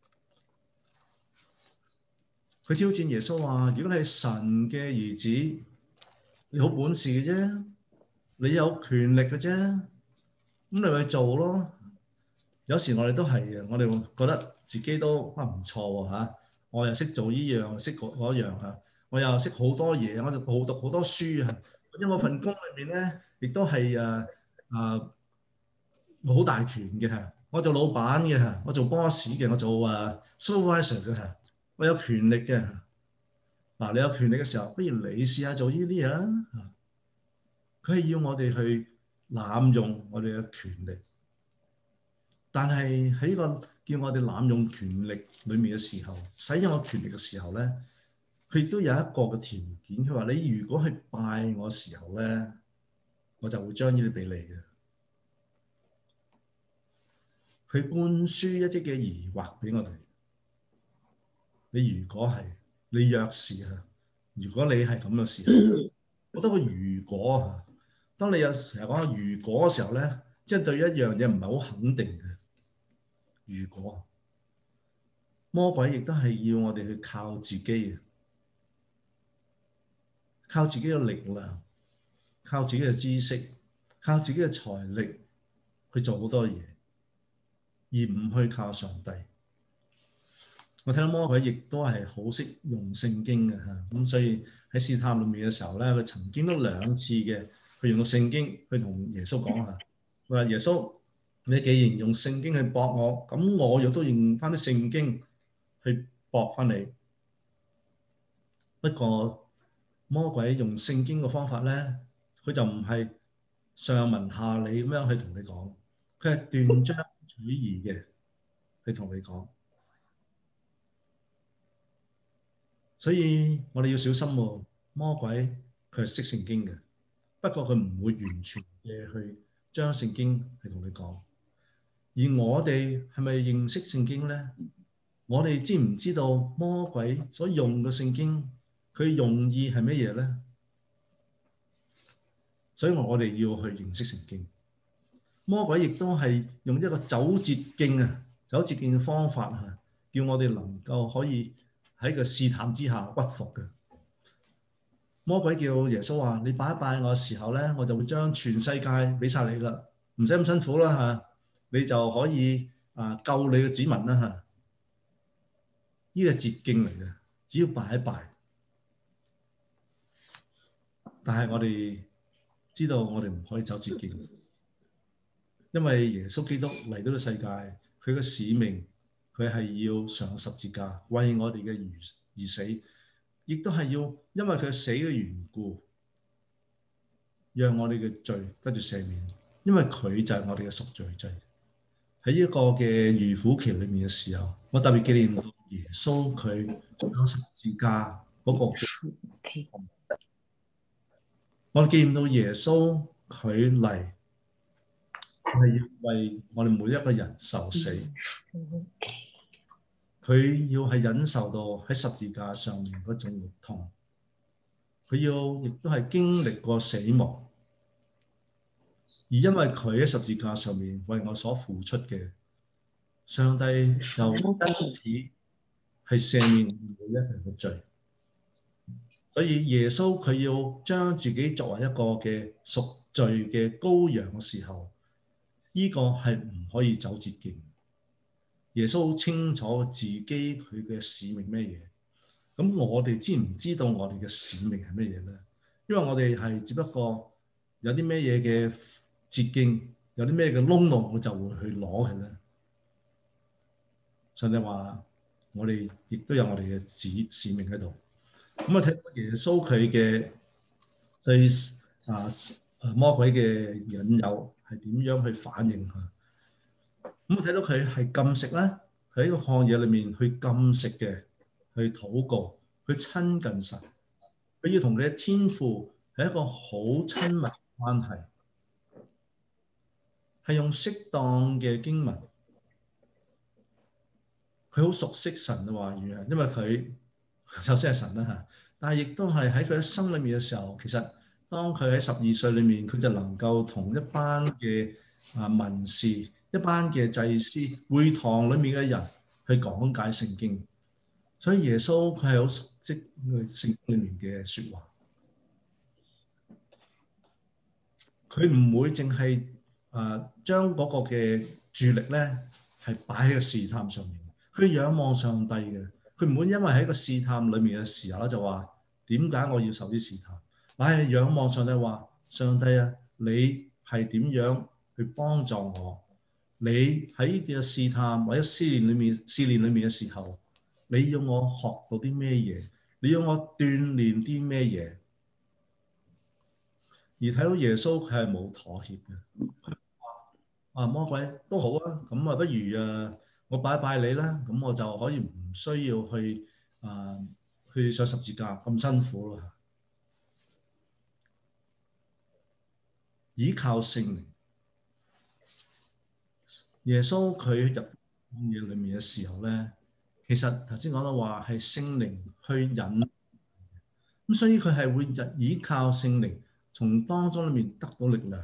佢挑戰耶穌話：如果你係神嘅兒子，你好本事嘅啫，你有權力嘅啫，咁你咪做咯。有時我哋都係嘅，我哋覺得自己都啊唔錯喎嚇，我又識做呢樣，識嗰嗰樣嚇，我又識好多嘢，我就好讀好多書啊。因為我份工裏面咧，亦都係誒誒好大權嘅嚇，我做老闆嘅嚇，我做 boss 嘅，我做誒 supervisor 嘅嚇。我有權力嘅，嗱，你有權力嘅時候，不如你試下做呢啲嘢啦。佢係要我哋去濫用我哋嘅權力，但係喺個叫我哋濫用權力裏面嘅時候，使用我權力嘅時候咧，佢亦都有一個嘅條件，佢話你如果去拜我時候咧，我就會將呢啲俾你嘅。 去灌輸一啲嘅疑惑俾我哋。你如果係，你若是啊，如果你係咁嘅時候，好多個如果啊。當你有成日講如果嘅時候咧，即係對一樣嘢唔係好肯定嘅。如果魔鬼亦都係要我哋去靠自己，靠自己嘅力量，靠自己嘅知識，靠自己嘅財力去做好多嘢，而唔去靠上帝。我睇到魔鬼亦都係好識用聖經嘅嚇，咁所以喺試探裏面嘅時候咧，佢曾經都兩次嘅去用到聖經去同耶穌講下，佢話耶穌，你既然用聖經去駁我，咁我亦都用翻啲聖經去駁翻你。不過魔鬼用聖經嘅方法咧，佢就唔係上文下理咁樣去同你講，佢係斷章取義嘅去同你講。所以我哋要小心喎，魔鬼佢係識聖經嘅，不過佢唔會完全嘅去將聖經係同你講。而我哋係咪認識聖經咧？我哋知唔知道魔鬼所用嘅聖經佢用意係乜嘢咧？所以我哋要去認識聖經。魔鬼亦都係用一個走捷徑啊，走捷徑嘅方法啊，叫我哋能夠可以喺個試探之下屈服嘅。魔鬼叫耶穌話：你拜一拜我嘅時候咧，我就會將全世界俾晒你啦，唔使咁辛苦啦嚇，你就可以啊救你嘅子民啦嚇。呢個係捷徑嚟嘅，只要拜一拜。但係我哋知道我哋唔可以走捷徑，因為耶穌基督嚟到個世界，佢嘅使命佢係要上十字架為我哋嘅愚而死，亦都係要因為佢死嘅緣故，讓我哋嘅罪得住赦免，因為佢就係我哋嘅贖罪祭。喺呢個嘅預苦期裏面嘅時候，我特別紀念到耶穌佢上十字架嗰個。我紀念到耶穌佢嚟係要為我哋每一個人受死，佢要係忍受到喺十字架上面嗰種活痛，佢要亦都係經歷過死亡，而因為佢喺十字架上面為我所付出嘅，上帝就因此係赦免每一人嘅罪。所以耶穌佢要將自己作為一個嘅贖罪嘅羔羊嘅時候，呢個係唔可以走捷徑。耶穌好清楚自己佢嘅使命咩嘢，咁我哋知唔知道我哋嘅使命係咩嘢咧？因為我哋係只不過有啲咩嘢嘅捷徑，有啲咩嘅窿路，我就會去攞佢咧。上帝話我哋亦都有我哋嘅使使命喺度。咁啊，睇到耶穌佢嘅對啊啊魔鬼嘅引誘係點樣去反應嚇？咁啊，睇到佢係禁食咧，佢喺個曠野裏面去禁食嘅，去禱告，去親近神，佢要同佢嘅天父係一個好親密關係，係用適當嘅經文，佢好熟悉神嘅話語啊，因為佢首先係神啦嚇，但係亦都係喺佢一生裏面嘅時候，其實當佢喺十二歲裏面，佢就能夠同一班嘅啊文士、一班嘅祭司、會堂裏面嘅人去講解聖經，所以耶穌佢係好熟悉聖經裏面嘅説話，佢唔會淨係啊將嗰個嘅注力咧係擺喺個試探上面，佢仰望上帝嘅。佢唔會因為喺個試探裏面嘅時候咧，就話點解我要受啲試探？乃係仰望上帝話：上帝啊，你係點樣去幫助我？你喺呢個試探或者試煉裏面、試煉裏面嘅時候，你要我學到啲咩嘢？你要我鍛鍊啲咩嘢？而睇到耶穌佢係冇妥協嘅。佢話：啊魔鬼都好啊，咁啊不如啊〜我拜拜你啦，咁我就可以唔需要去啊、呃、去上十字架咁辛苦咯。依靠聖靈， 耶穌佢入嘢裏面嘅時候咧，其實頭先講到話係聖靈去引，咁所以佢係會日依靠聖靈，從當中裏面得到力量，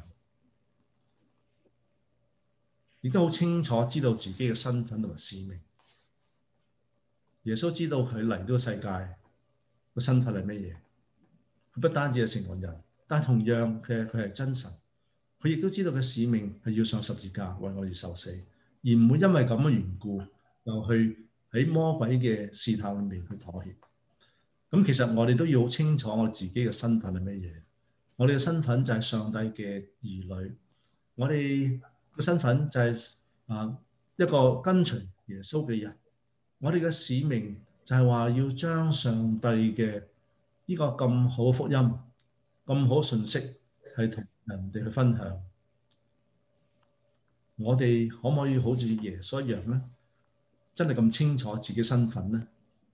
亦都好清楚知道自己嘅身份同埋使命。耶穌知道佢嚟呢個世界個身份係乜嘢，佢不單止係成為人，但同樣嘅佢係真神。佢亦都知道佢使命係要上十字架為我哋受死，而唔會因為咁嘅緣故又去喺魔鬼嘅試探裏面去妥協。咁其實我哋都要好清楚我自己嘅身份係乜嘢。我哋嘅身份就係上帝嘅兒女，我哋嘅身份就係啊一個跟隨耶穌嘅人。我哋嘅使命就係話要將上帝嘅呢個咁好嘅福音、咁好信息係同人哋去分享。我哋可唔可以好似耶穌一樣咧？真係咁清楚自己身份咧？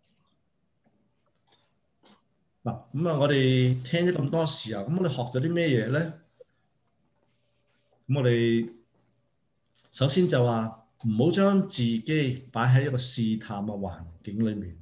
嗱，咁啊，我哋聽咗咁多時候，咁我哋學咗啲咩嘢咧？咁我哋首先就話唔好將自己擺喺一個試探嘅環境裏面。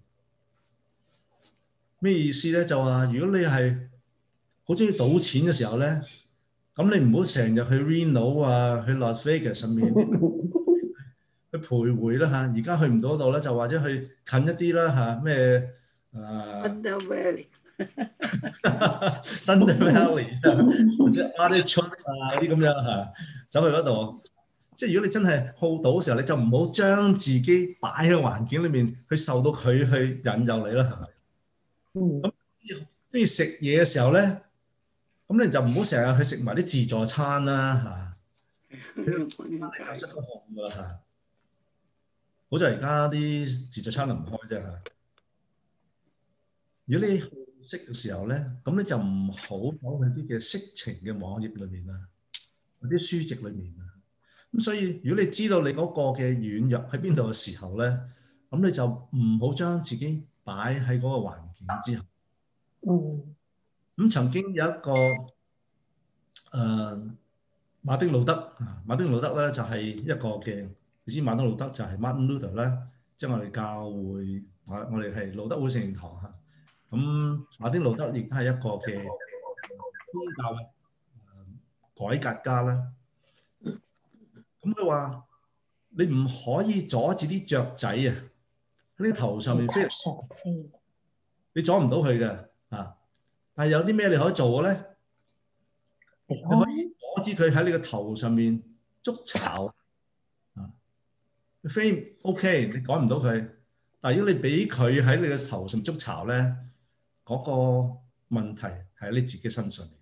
咩意思咧？就話如果你係好中意賭錢嘅時候咧，咁你唔好成日去 Reno 啊，去 Las Vegas 上面去徘徊啦嚇。而家去唔到度咧，就或者去近一啲啦嚇，咩啊 Thunder Valley Thunder Valley 或者 Artichoke 啊啲咁樣嚇，走去嗰度。即係如果你真係好賭嘅時候，你就唔好將自己擺喺環境裏面，去受到佢去引誘你啦，係咪？咁中意食嘢嘅時候咧，咁你就唔好成日去食埋啲自助餐啦嚇，太失控㗎啦嚇。好在而家啲自助餐就唔開啫嚇。如果你好色嘅時候咧，咁你就唔好走去啲嘅色情嘅網頁裏面啊，或啲書籍裏面啊。咁所以如果你知道你嗰個嘅軟弱喺邊度嘅時候咧，咁你就唔好將自己擺喺嗰個環境之下。 嗯。 咁曾經有一個誒、呃、馬丁路德啊，馬丁路德咧就係一個嘅，你知馬丁路德就係 Martin Luther 啦，即係我哋教會，我我哋係路德會聖言堂嚇。咁馬丁路德亦都係一個嘅宗教改革家啦。咁佢話：你唔可以阻止啲雀仔啊喺你頭上面飛，你阻唔到佢嘅啊！但係有啲咩你可以做嘅咧？你可以阻止佢喺你個頭上面築巢啊！飛 OK，你趕唔到佢，但係如果你俾佢喺你個頭上築巢咧，嗰個問題係喺你自己身上面。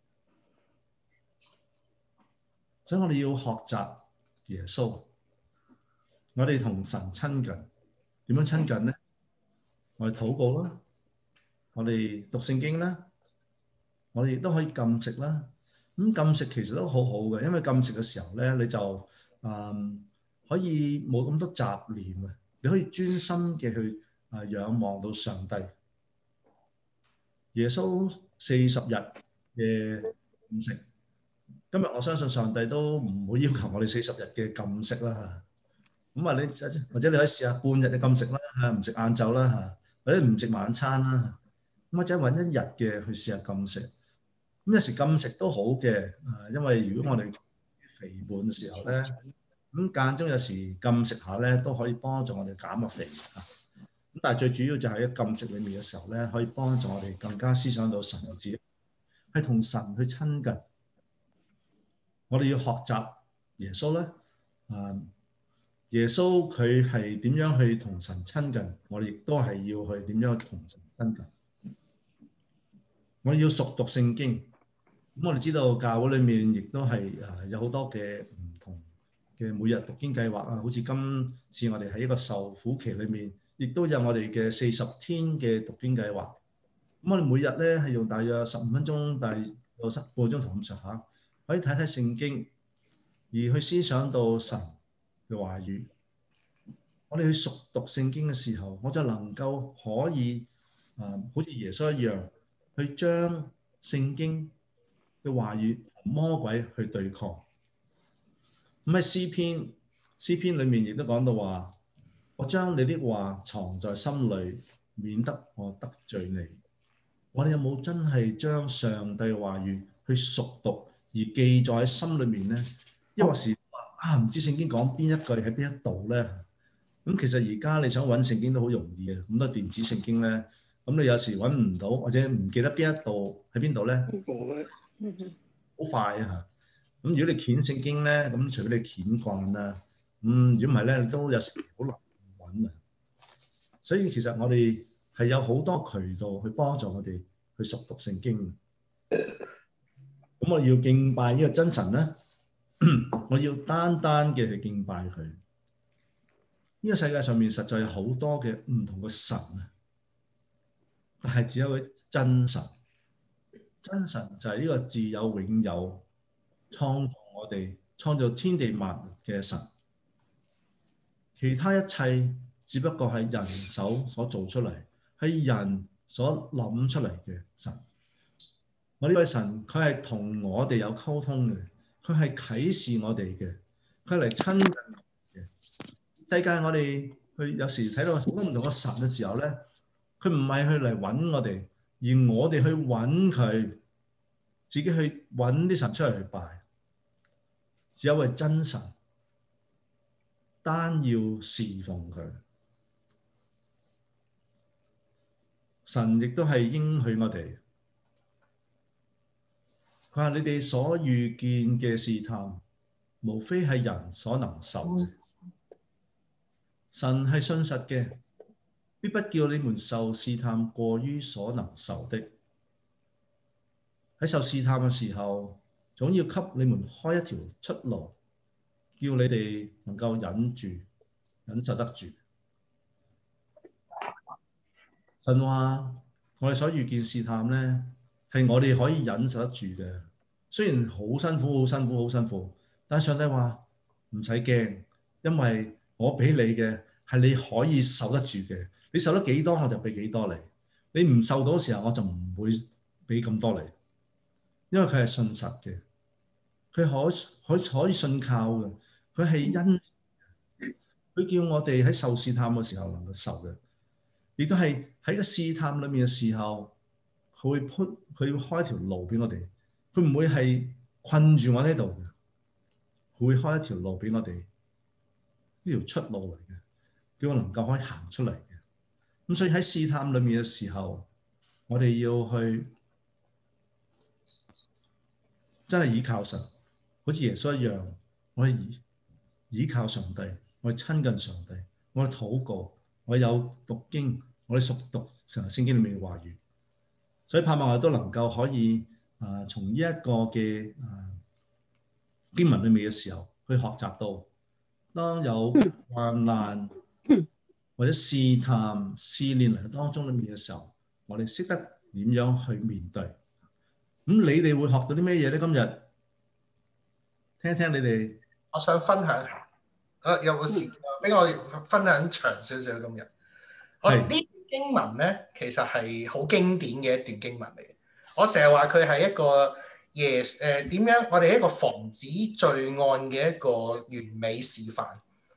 所以我哋要學習耶穌，我哋同神親近，點樣親近咧？我哋禱告啦，我哋讀聖經啦，我哋亦都可以禁食啦。咁禁食其實都好好嘅，因為禁食嘅時候咧，你就誒可以冇咁多雜念啊，你可以專心嘅去誒仰望到上帝。耶穌四十日嘅禁食。今日我相信上帝都唔會要求我哋四十日嘅禁食啦嚇，咁啊你或者你可以試下半日嘅禁食啦嚇，唔食晏晝啦嚇，或者唔食晚餐啦，咁或者揾一日嘅去試下禁食。咁有時禁食都好嘅，啊，因為如果我哋肥胖嘅時候咧，咁間中有時禁食下咧都可以幫助我哋減個肥嚇。咁但係最主要就係喺禁食裡面嘅時候咧，可以幫助我哋更加思想到神旨，係同神去親近。我哋要學習耶穌咧，啊，耶穌佢係點樣去同神親近，我哋亦都係要去點樣同神親近。我要熟讀聖經，咁我哋知道教會裏面亦都係誒有好多嘅唔同嘅每日讀經計劃啊，好似今次我哋喺一個受苦期裏面，亦都有我哋嘅四十天嘅讀經計劃。咁我哋每日咧係用大約十五分鐘，大約到十個鐘頭咁上下。可以睇睇聖經，而去思想到神嘅話語。我哋去熟讀聖經嘅時候，我就能夠可以啊、呃，好似耶穌一樣，去將聖經嘅話語同魔鬼去對抗。咁喺詩篇詩篇裏面亦都講到話，我將你的話藏在心裏，免得我得罪你。我哋有冇真係將上帝嘅話語去熟讀而記在喺心裏面呢？因為有時啊，唔知聖經講邊一句喺邊一度咧？咁其實而家你想揾聖經都好容易嘅，咁多電子聖經咧，咁你有時揾唔到或者唔記得邊一度喺邊度咧，好快啊！咁如果你鉛聖經咧，咁除非你鉛慣啦，咁如果唔係咧，你都有時好難揾啊。所以其實我哋係有好多渠道去幫助我哋去熟讀聖經。咁我哋要敬拜呢個真神咧，我要單單嘅去敬拜佢。呢個世界上面實在有好多嘅唔同嘅神啊，但係只有一個真神。真神就係呢個自有永有，創造我哋、創造天地萬物嘅神。其他一切只不過係人手所做出嚟，係人所諗出嚟嘅神。我呢位神佢係同我哋有溝通嘅，佢係啟示我哋嘅，佢係嚟親近我哋嘅。世界我哋去有時睇到好多唔同嘅神嘅時候咧，佢唔係去嚟揾我哋，而我哋去揾佢，自己去揾啲神出嚟去拜。只有位真神，單要侍奉佢。神亦都係應許我哋，佢話你哋所遇見嘅試探，無非係人所能受嘅。神係信實嘅，必不叫你們受試探過於所能受的。喺受試探嘅時候，總要給你們開一條出路，叫你哋能夠忍住、忍受得住。神話我哋所遇見試探咧，係我哋可以忍受得住嘅。雖然好辛苦、好辛苦、好辛苦，但係上帝話唔使驚，因為我俾你嘅係你可以受得住嘅。你受得幾多我就俾幾多你。你唔受到嘅時候我就唔會俾咁多你，因為佢係信實嘅，佢可可可以信靠嘅，佢係恩，佢叫我哋喺受試探嘅時候能夠受嘅。亦都係喺個試探裏面嘅時候，佢會鋪，佢會開條路俾我哋，佢唔會係困住我喺度嘅，佢會開一條路俾我哋，呢條出路嚟嘅，叫我能夠可以行出嚟嘅。咁所以喺試探裏面嘅時候，我哋要去真係倚靠神，好似耶穌一樣，我哋倚倚靠上帝，我哋親近上帝，我哋禱告，我有讀經，我哋熟讀成日聖經裏面嘅話語，所以盼望我哋都能夠可以啊、呃，從呢一個嘅啊、呃、經文裏面嘅時候，去學習到，當有患難或者試探、試煉嚟當中裏面嘅時候，我哋識得點樣去面對。咁你哋會學到啲咩嘢咧？今日聽一聽你哋。 我想分享下，誒有個時間俾我分享長少少今日。我呢段經文咧，其實係好經典嘅一段經文嚟嘅。我成日話佢係一個耶誒點樣，我哋一個防止罪案嘅一個完美示範。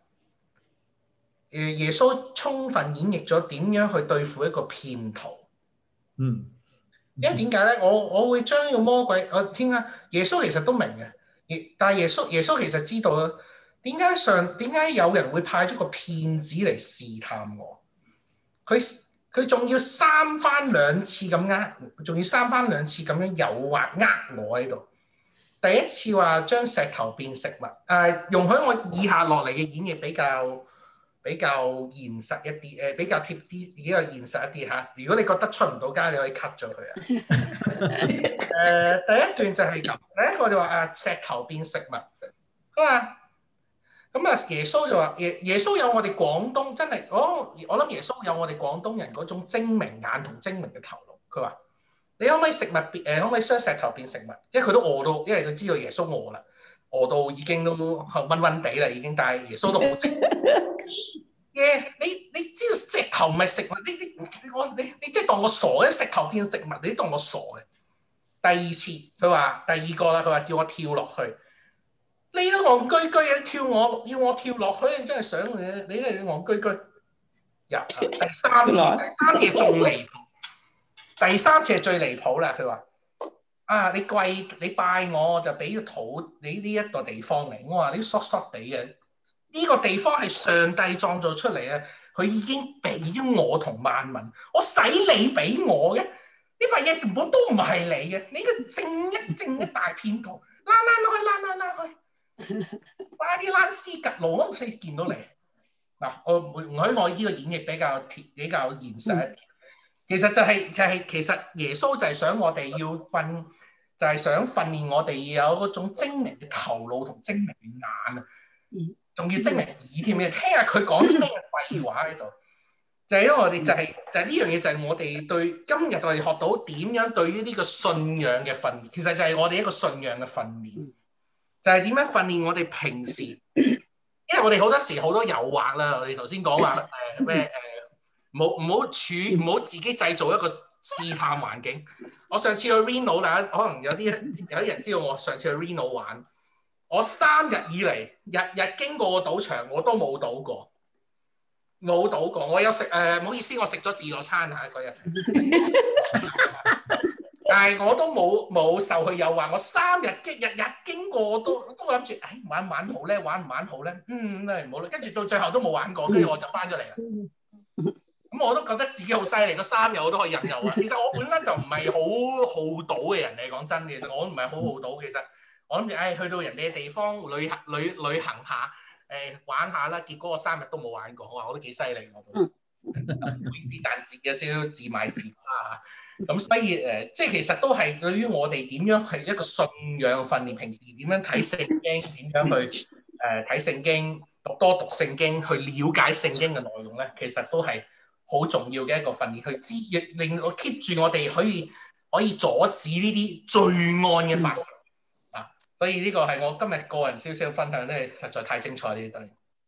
誒耶穌充分演繹咗點樣去對付一個騙徒。 嗯。 因為點解咧？我我會將呢個魔鬼，我聽下耶穌其實都明嘅，但係耶穌耶穌其實知道啦。點解上點解有人會派咗個騙子嚟試探我？佢佢仲要三番兩次咁呃，仲要三番兩次咁樣誘惑呃我喺度。第一次話將石頭變食物，誒、呃、容許我以下落嚟嘅演繹比較比較現實一啲，誒、呃、比較貼啲，比較現實一啲嚇。如果你覺得出唔到街，你可以 cut 咗佢啊。誒、呃、第一段就係咁，第一個就話啊石頭變食物，佢話。咁啊，耶穌就話耶耶穌有我哋廣東真係，我我諗耶穌有我哋廣東人嗰種精明眼同精明嘅頭腦。佢話：你可唔可以食物變誒？可唔可以將石頭變食物？因為佢都餓到，因為佢知道耶穌餓啦，餓到已經都暈暈地啦已經。但係耶穌都好精。耶、yeah, 你你知道石頭唔係食物，你你我你你即係當我傻嘅，石頭變食物，你都當我傻嘅。第二次佢話第二個啦，佢話叫我跳落去。 你都戇居居嘅，跳我要我跳落去，你真係想嘅，你係戇居居。入第三次，第三次仲離譜，第三次係最離譜啦。佢話：啊，你跪你拜我，就俾個土你呢一個地方嚟。我話你濕濕地嘅，呢個地方係上帝創造出嚟嘅，佢已經俾咗我同萬民，我使你俾我嘅呢塊嘢原本都唔係你嘅，你個正一正一大片圖，躝躝落去，躝躝躝去，快啲躝絲吉路，我唔使見到你。嗱，我唔許我呢個演繹比較貼比較現實一啲。其實就係、是、就係、是、其實耶穌就係想我哋要訓，就係、是、想訓練我哋要有嗰種精明嘅頭腦同精明嘅眼啊，仲要精明耳添嘅。聽下佢講啲咩廢話喺度，就係、是、因為我哋就係、是、就係呢樣嘢，就係我哋對今日我哋學到點樣對於呢個信仰嘅訓練，其實就係我哋一個信仰嘅訓練，就係點樣訓練我哋平時。因為我哋好多時好多誘惑啦，我哋頭先講話誒咩誒，唔好唔好處唔好自己製造一個試探環境。我上次去 Reno 啦，可能有啲有啲人知道我上次去 Reno 玩，我三日以嚟日日經過個賭場，我都冇賭過，冇賭過。我有食誒，唔、呃、好意思，我食咗自助餐嚇嗰日。但係我都冇冇受佢誘惑，我三日日日經過我都都諗住，唉玩唔玩好咧？玩唔玩好咧？嗯，唔好啦。跟住到最後都冇玩過，跟住我就翻咗嚟啦。咁我都覺得自己好犀利，個三日我都可以任遊啊。其實我本身就唔係好好賭嘅人嚟，講真，其實我唔係好好賭。其實我諗住，唉，去到人哋嘅地方旅行旅旅行下，誒玩下啦。結果我三日都冇玩過，我話我都幾犀利我都。唔好意思，但自有少少自賣自誇啊。咁所以誒、呃，即係其實都係對於我哋點樣係一個信仰訓練，平時點樣睇聖經，點樣去誒睇聖經，讀多讀聖經，去了解聖經嘅內容咧，其實都係好重要嘅一個訓練，去知令我 keep 住我哋可以可以阻止呢啲罪案嘅發生啊！所以呢個係我今日個人少少分享咧，實在太精彩呢啲。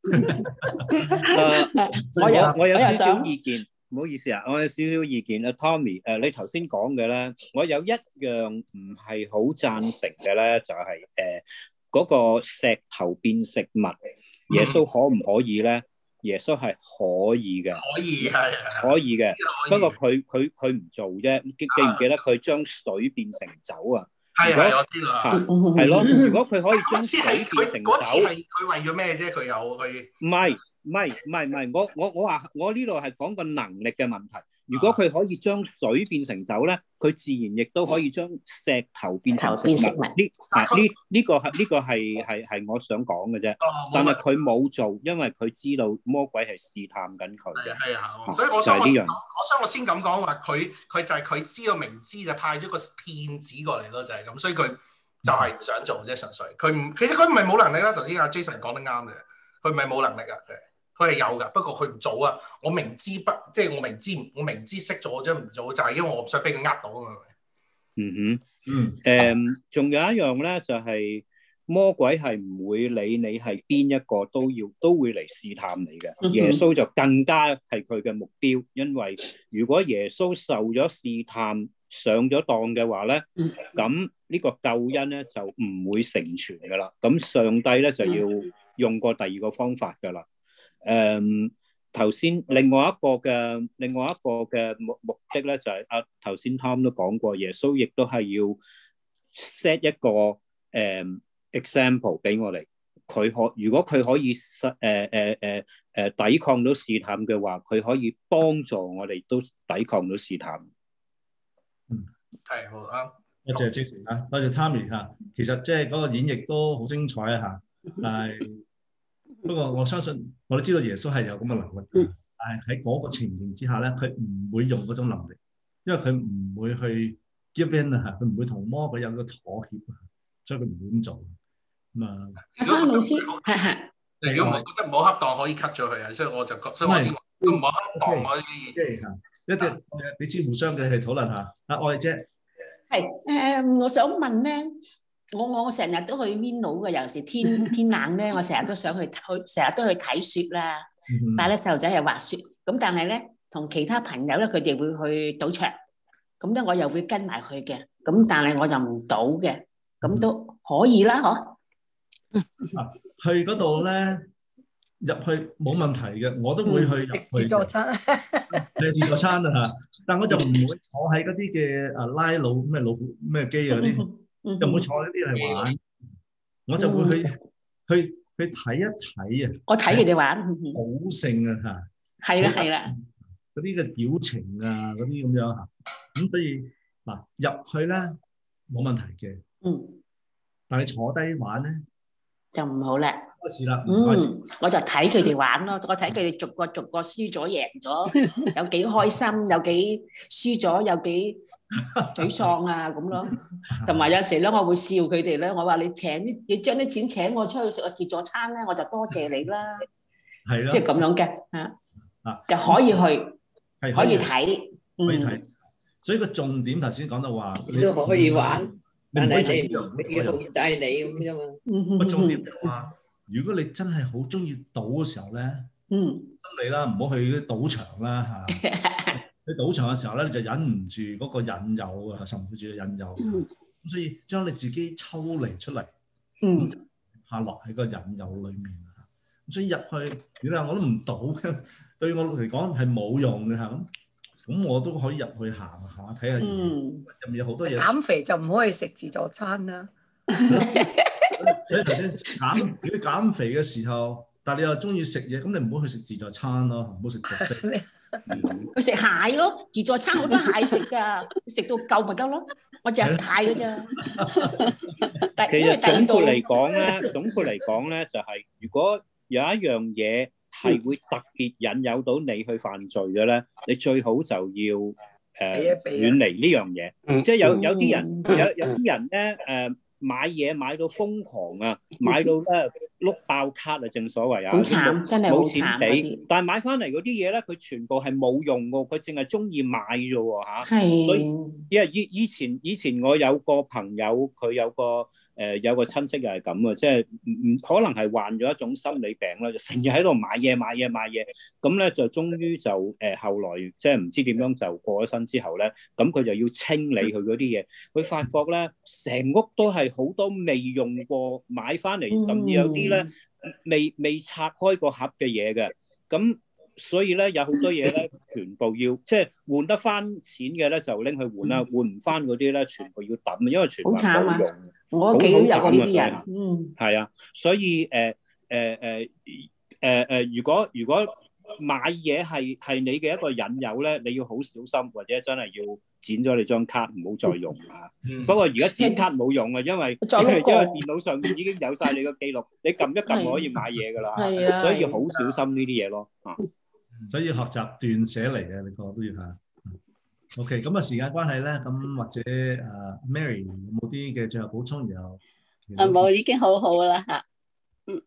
我有我有少少意見。唔好意思啊，我有少少意見啊 ，Tommy，誒、呃，你頭先講嘅咧，我有一樣唔係好贊成嘅咧，就係誒嗰個石頭變食物，耶穌可唔可以咧？耶穌係可以嘅， 可以係可以嘅，不過佢佢佢唔做啫。記記唔記得佢將水變成酒啊？ 係係，我知啦， 係咯。如果佢可以將水變成酒， 嗰次係佢為咗咩啫？佢有佢唔係。唔係唔係唔係，我我我話我呢度係講個能力嘅問題。如果佢可以將水變成酒咧，佢自然亦都可以將石頭變成食物。呢啊呢呢個係呢個係係係我想講嘅啫。但係佢冇做，因為佢知道魔鬼係試探緊佢嘅。 係啊，所以我想我我想我先咁講話，佢佢就係佢知道明知就派咗個騙子過嚟咯，就係咁。所以佢就係唔想做啫，純粹。佢唔其實佢唔係冇能力啦。頭先阿 Jason 講得啱嘅，佢唔係冇能力啊。佢係有㗎，不過佢唔做啊！我明知不，即係我明知，我明知識咗啫，唔做就係因為我唔想俾佢呃到啊嘛。 嗯哼，嗯，誒，仲有一樣咧，就係魔鬼係唔會理你係邊一個，都要都會嚟試探你嘅。耶穌就更加係佢嘅目標，因為如果耶穌受咗試探上咗當嘅話咧，咁呢個救恩咧就唔會成全㗎啦。咁上帝咧就要用過第二個方法㗎啦。誒頭先另外一個嘅另外一個嘅目目的咧就係啊頭先 Tom 都講過，耶穌亦都係要 set 一個誒、um, example 俾我哋，佢可如果佢可以誒誒誒誒抵抗到試探嘅話，佢可以幫助我哋都抵抗到試探。 嗯，係好啱， 多謝 Jason 啊，多謝 Tommy 嚇。其實即係嗰個演繹都好精彩啊嚇，但係。不過我相信我都知道耶穌係有咁嘅能力，但係喺嗰個情形之下咧，佢唔會用嗰種能力，因為佢唔會去 give in 啊，佢唔會同魔鬼有個妥協，所以佢唔會咁做。咁啊， 阿湯老師，係係。 如果我覺得唔好恰當，可以 cut 咗佢啊，所以我就覺，所以我先話唔好恰當可以。 即係嚇，一隻彼此互相嘅去討論下。阿愛姐， 係誒，我想問咧。我我成日都去 Reno 嘅，尤其是天天冷咧，我成日都想去去，成日都去睇雪啦。但係咧細路仔係滑雪，咁但係咧同其他朋友咧，佢哋會去賭場，咁咧我又會跟埋去嘅。咁但係我就唔賭嘅，咁都可以啦，嗬？ 啊，去嗰度咧入去冇問題嘅，我都會去入去自助餐， 係自助餐啊，但我就唔會坐喺嗰啲嘅啊拉魯咩老咩機啊嗰啲，就唔會坐喺啲嚟玩，我就會去去去睇一睇啊。 我睇佢哋玩， 好盛啊嚇！ 係啦係啦， 嗰啲嘅表情啊，嗰啲咁樣嚇，咁所以嗱入去咧冇問題嘅， 嗯， 但係坐低玩咧就唔好啦。 開始啦， 嗯， 開始我就睇佢哋玩咯，我睇佢哋逐個逐個輸咗贏咗，有幾開心，有幾輸咗，有幾沮喪啊咁咯。同埋有時咧，我會笑佢哋咧，我話你請你將啲錢請我出去食個自助餐咧，我就多謝你啦。 係啦， 即係咁樣嘅嚇， 啊就可以去， 係可以睇， 可以睇。所以個重點頭先講到話， 你都可以玩，但係你唔你要控制你咁啫嘛。 個重點就話，如果你真係好中意賭嘅時候咧， 嗯， 心理啦，唔好去啲賭場啦嚇。去賭場嘅時候咧，你就忍唔住嗰個引誘啊，受唔住嘅引誘。咁所以將你自己抽離出嚟， 嗯， 下落喺個引誘裡面啊。咁所以入去，如果話我都唔賭嘅，對我嚟講係冇用嘅嚇。咁咁我都可以入去行下睇下，入面有好多嘢。 減肥就唔可以食自助餐啦。 所以頭先減，如果減肥嘅時候，但係你又中意食嘢，咁你唔好去食自助餐咯，唔好食 buffet。 去食蟹咯，自助餐好多蟹食㗎，食到夠咪得咯。我淨係食蟹㗎咋。 其實總括嚟講咧，總括嚟講咧，就係如果有一樣嘢係會特別引誘到你去犯罪嘅咧，你最好就要誒遠離呢樣嘢。即係有有啲人有有啲人咧誒。買嘢買到瘋狂啊，買到咧碌爆卡啊，正所謂啊， 好慘，真係好冇錢俾。 慘。 但係買翻嚟嗰啲嘢咧，佢全部係冇用㗎，佢淨係中意買啫喎嚇。 係。 所以因為以以前以前我有個朋友，佢有個誒、呃、有個親戚又係咁啊，即係唔唔可能係患咗一種心理病啦，就成日喺度買嘢買嘢買嘢，咁咧就終於就誒、呃、後來即係唔知點樣就過咗身之後咧，咁佢就要清理佢嗰啲嘢，佢發覺咧成屋都係好多未用過買翻嚟，甚至有啲咧未未拆開個盒嘅嘢嘅，咁。所以咧有好多嘢咧，全部要即係換得翻錢嘅咧，就拎去換啦；換唔翻嗰啲咧，全部要抌，因為全部冇用。 我屋企都有呢啲人，嗯， 係啊，所以誒誒誒誒誒，如果如果買嘢係係你嘅一個引誘咧，你要好小心，或者真係要剪咗你張卡，唔好再用啊。不過而家剪卡冇用啊，因為因為因為電腦上面已經有晒你個記錄，你撳一撳可以買嘢噶啦，所以要好小心呢啲嘢咯啊。 所以學習斷捨離嘅，你個都要嚇。OK，咁啊時間關係咧，咁或者誒 Mary 有冇啲嘅最後補充？然後啊冇，已經好好啦嚇。嗯。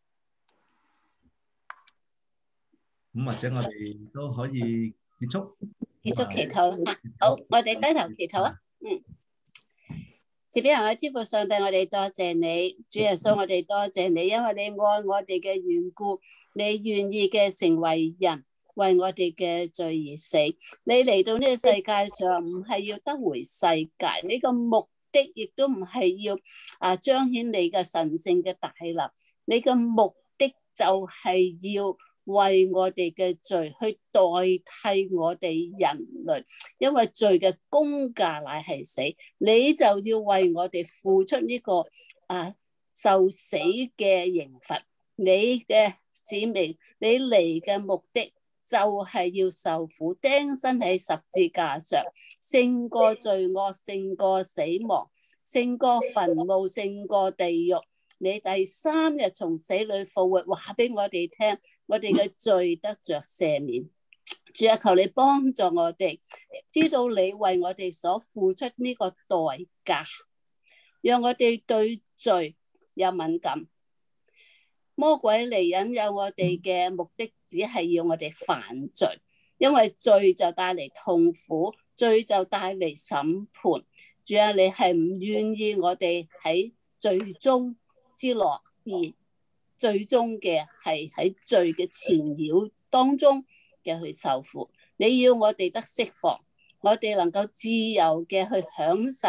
咁或者我哋都可以結束。 結束祈禱啦嚇。好，我哋低頭祈禱啊。嗯。慈悲人嘅天父上帝，我哋多謝你，主耶穌，我哋多謝你，因為你愛我哋嘅緣故，你願意嘅成為人，為我哋嘅罪而死。你嚟到呢個世界上唔係要得回世界，你個目的亦都唔係要啊彰顯你嘅神聖嘅大能，你嘅目的就係要為我哋嘅罪去代替我哋人類，因為罪嘅工價乃係死，你就要為我哋付出呢個啊受死嘅刑罰。你嘅使命，你嚟嘅目的就係要受苦，釘身喺十字架上，勝過罪惡，勝過死亡，勝過墳墓，勝過地獄。你第三日從死裏復活，話俾我哋聽，我哋嘅罪得着赦免。主啊，求你幫助我哋，知道你為我哋所付出呢個代價，讓我哋對罪有敏感。魔鬼嚟引誘我哋嘅目的，只係要我哋犯罪，因為罪就帶嚟痛苦，罪就帶嚟審判。主啊，你係唔願意我哋喺罪中之樂，而最終嘅係喺罪嘅纏繞當中嘅去受苦。你要我哋得釋放，我哋能夠自由嘅去享受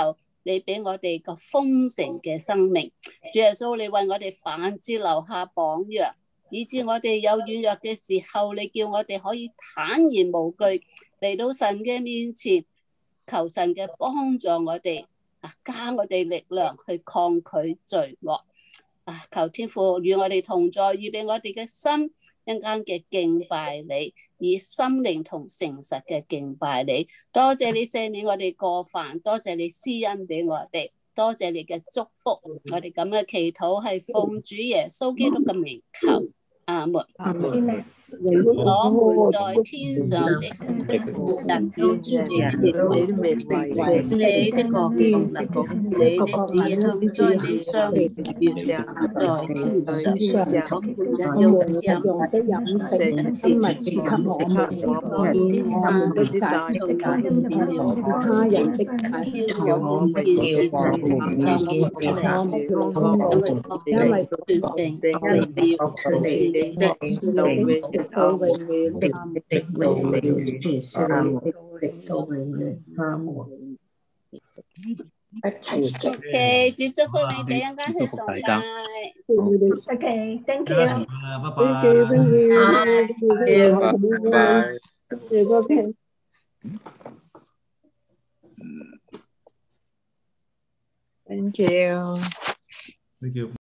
你俾我哋個豐盛嘅生命。主耶穌，你為我哋凡事留下榜樣，以致我哋有軟弱嘅時候，你叫我哋可以坦然無懼嚟到神嘅面前，求神嘅幫助我哋啊，加我哋力量去抗拒罪惡啊！求天父與我哋同在，預備我哋嘅心一間嘅敬拜你，以心靈同誠實嘅敬拜你。多謝你赦免我哋過犯，多謝你施恩俾我哋，多謝你嘅祝福。我哋咁嘅祈禱係奉主耶穌基督嘅名求，阿門。我們在天上的父，人都尊你的名，你的國降臨，你的旨意在地上如在天上。我們嘅用的飲食，今日賜給我們，天上的債，免了他人的債，我們嘅事情，因為決定為了你的的到永遠，直到永遠，直到永遠，阿門。一齊 OK， 主祝福你哋，一陣間去崇拜。 OK，thank you。 拜拜。 拜拜。 Thank you。 Thank you。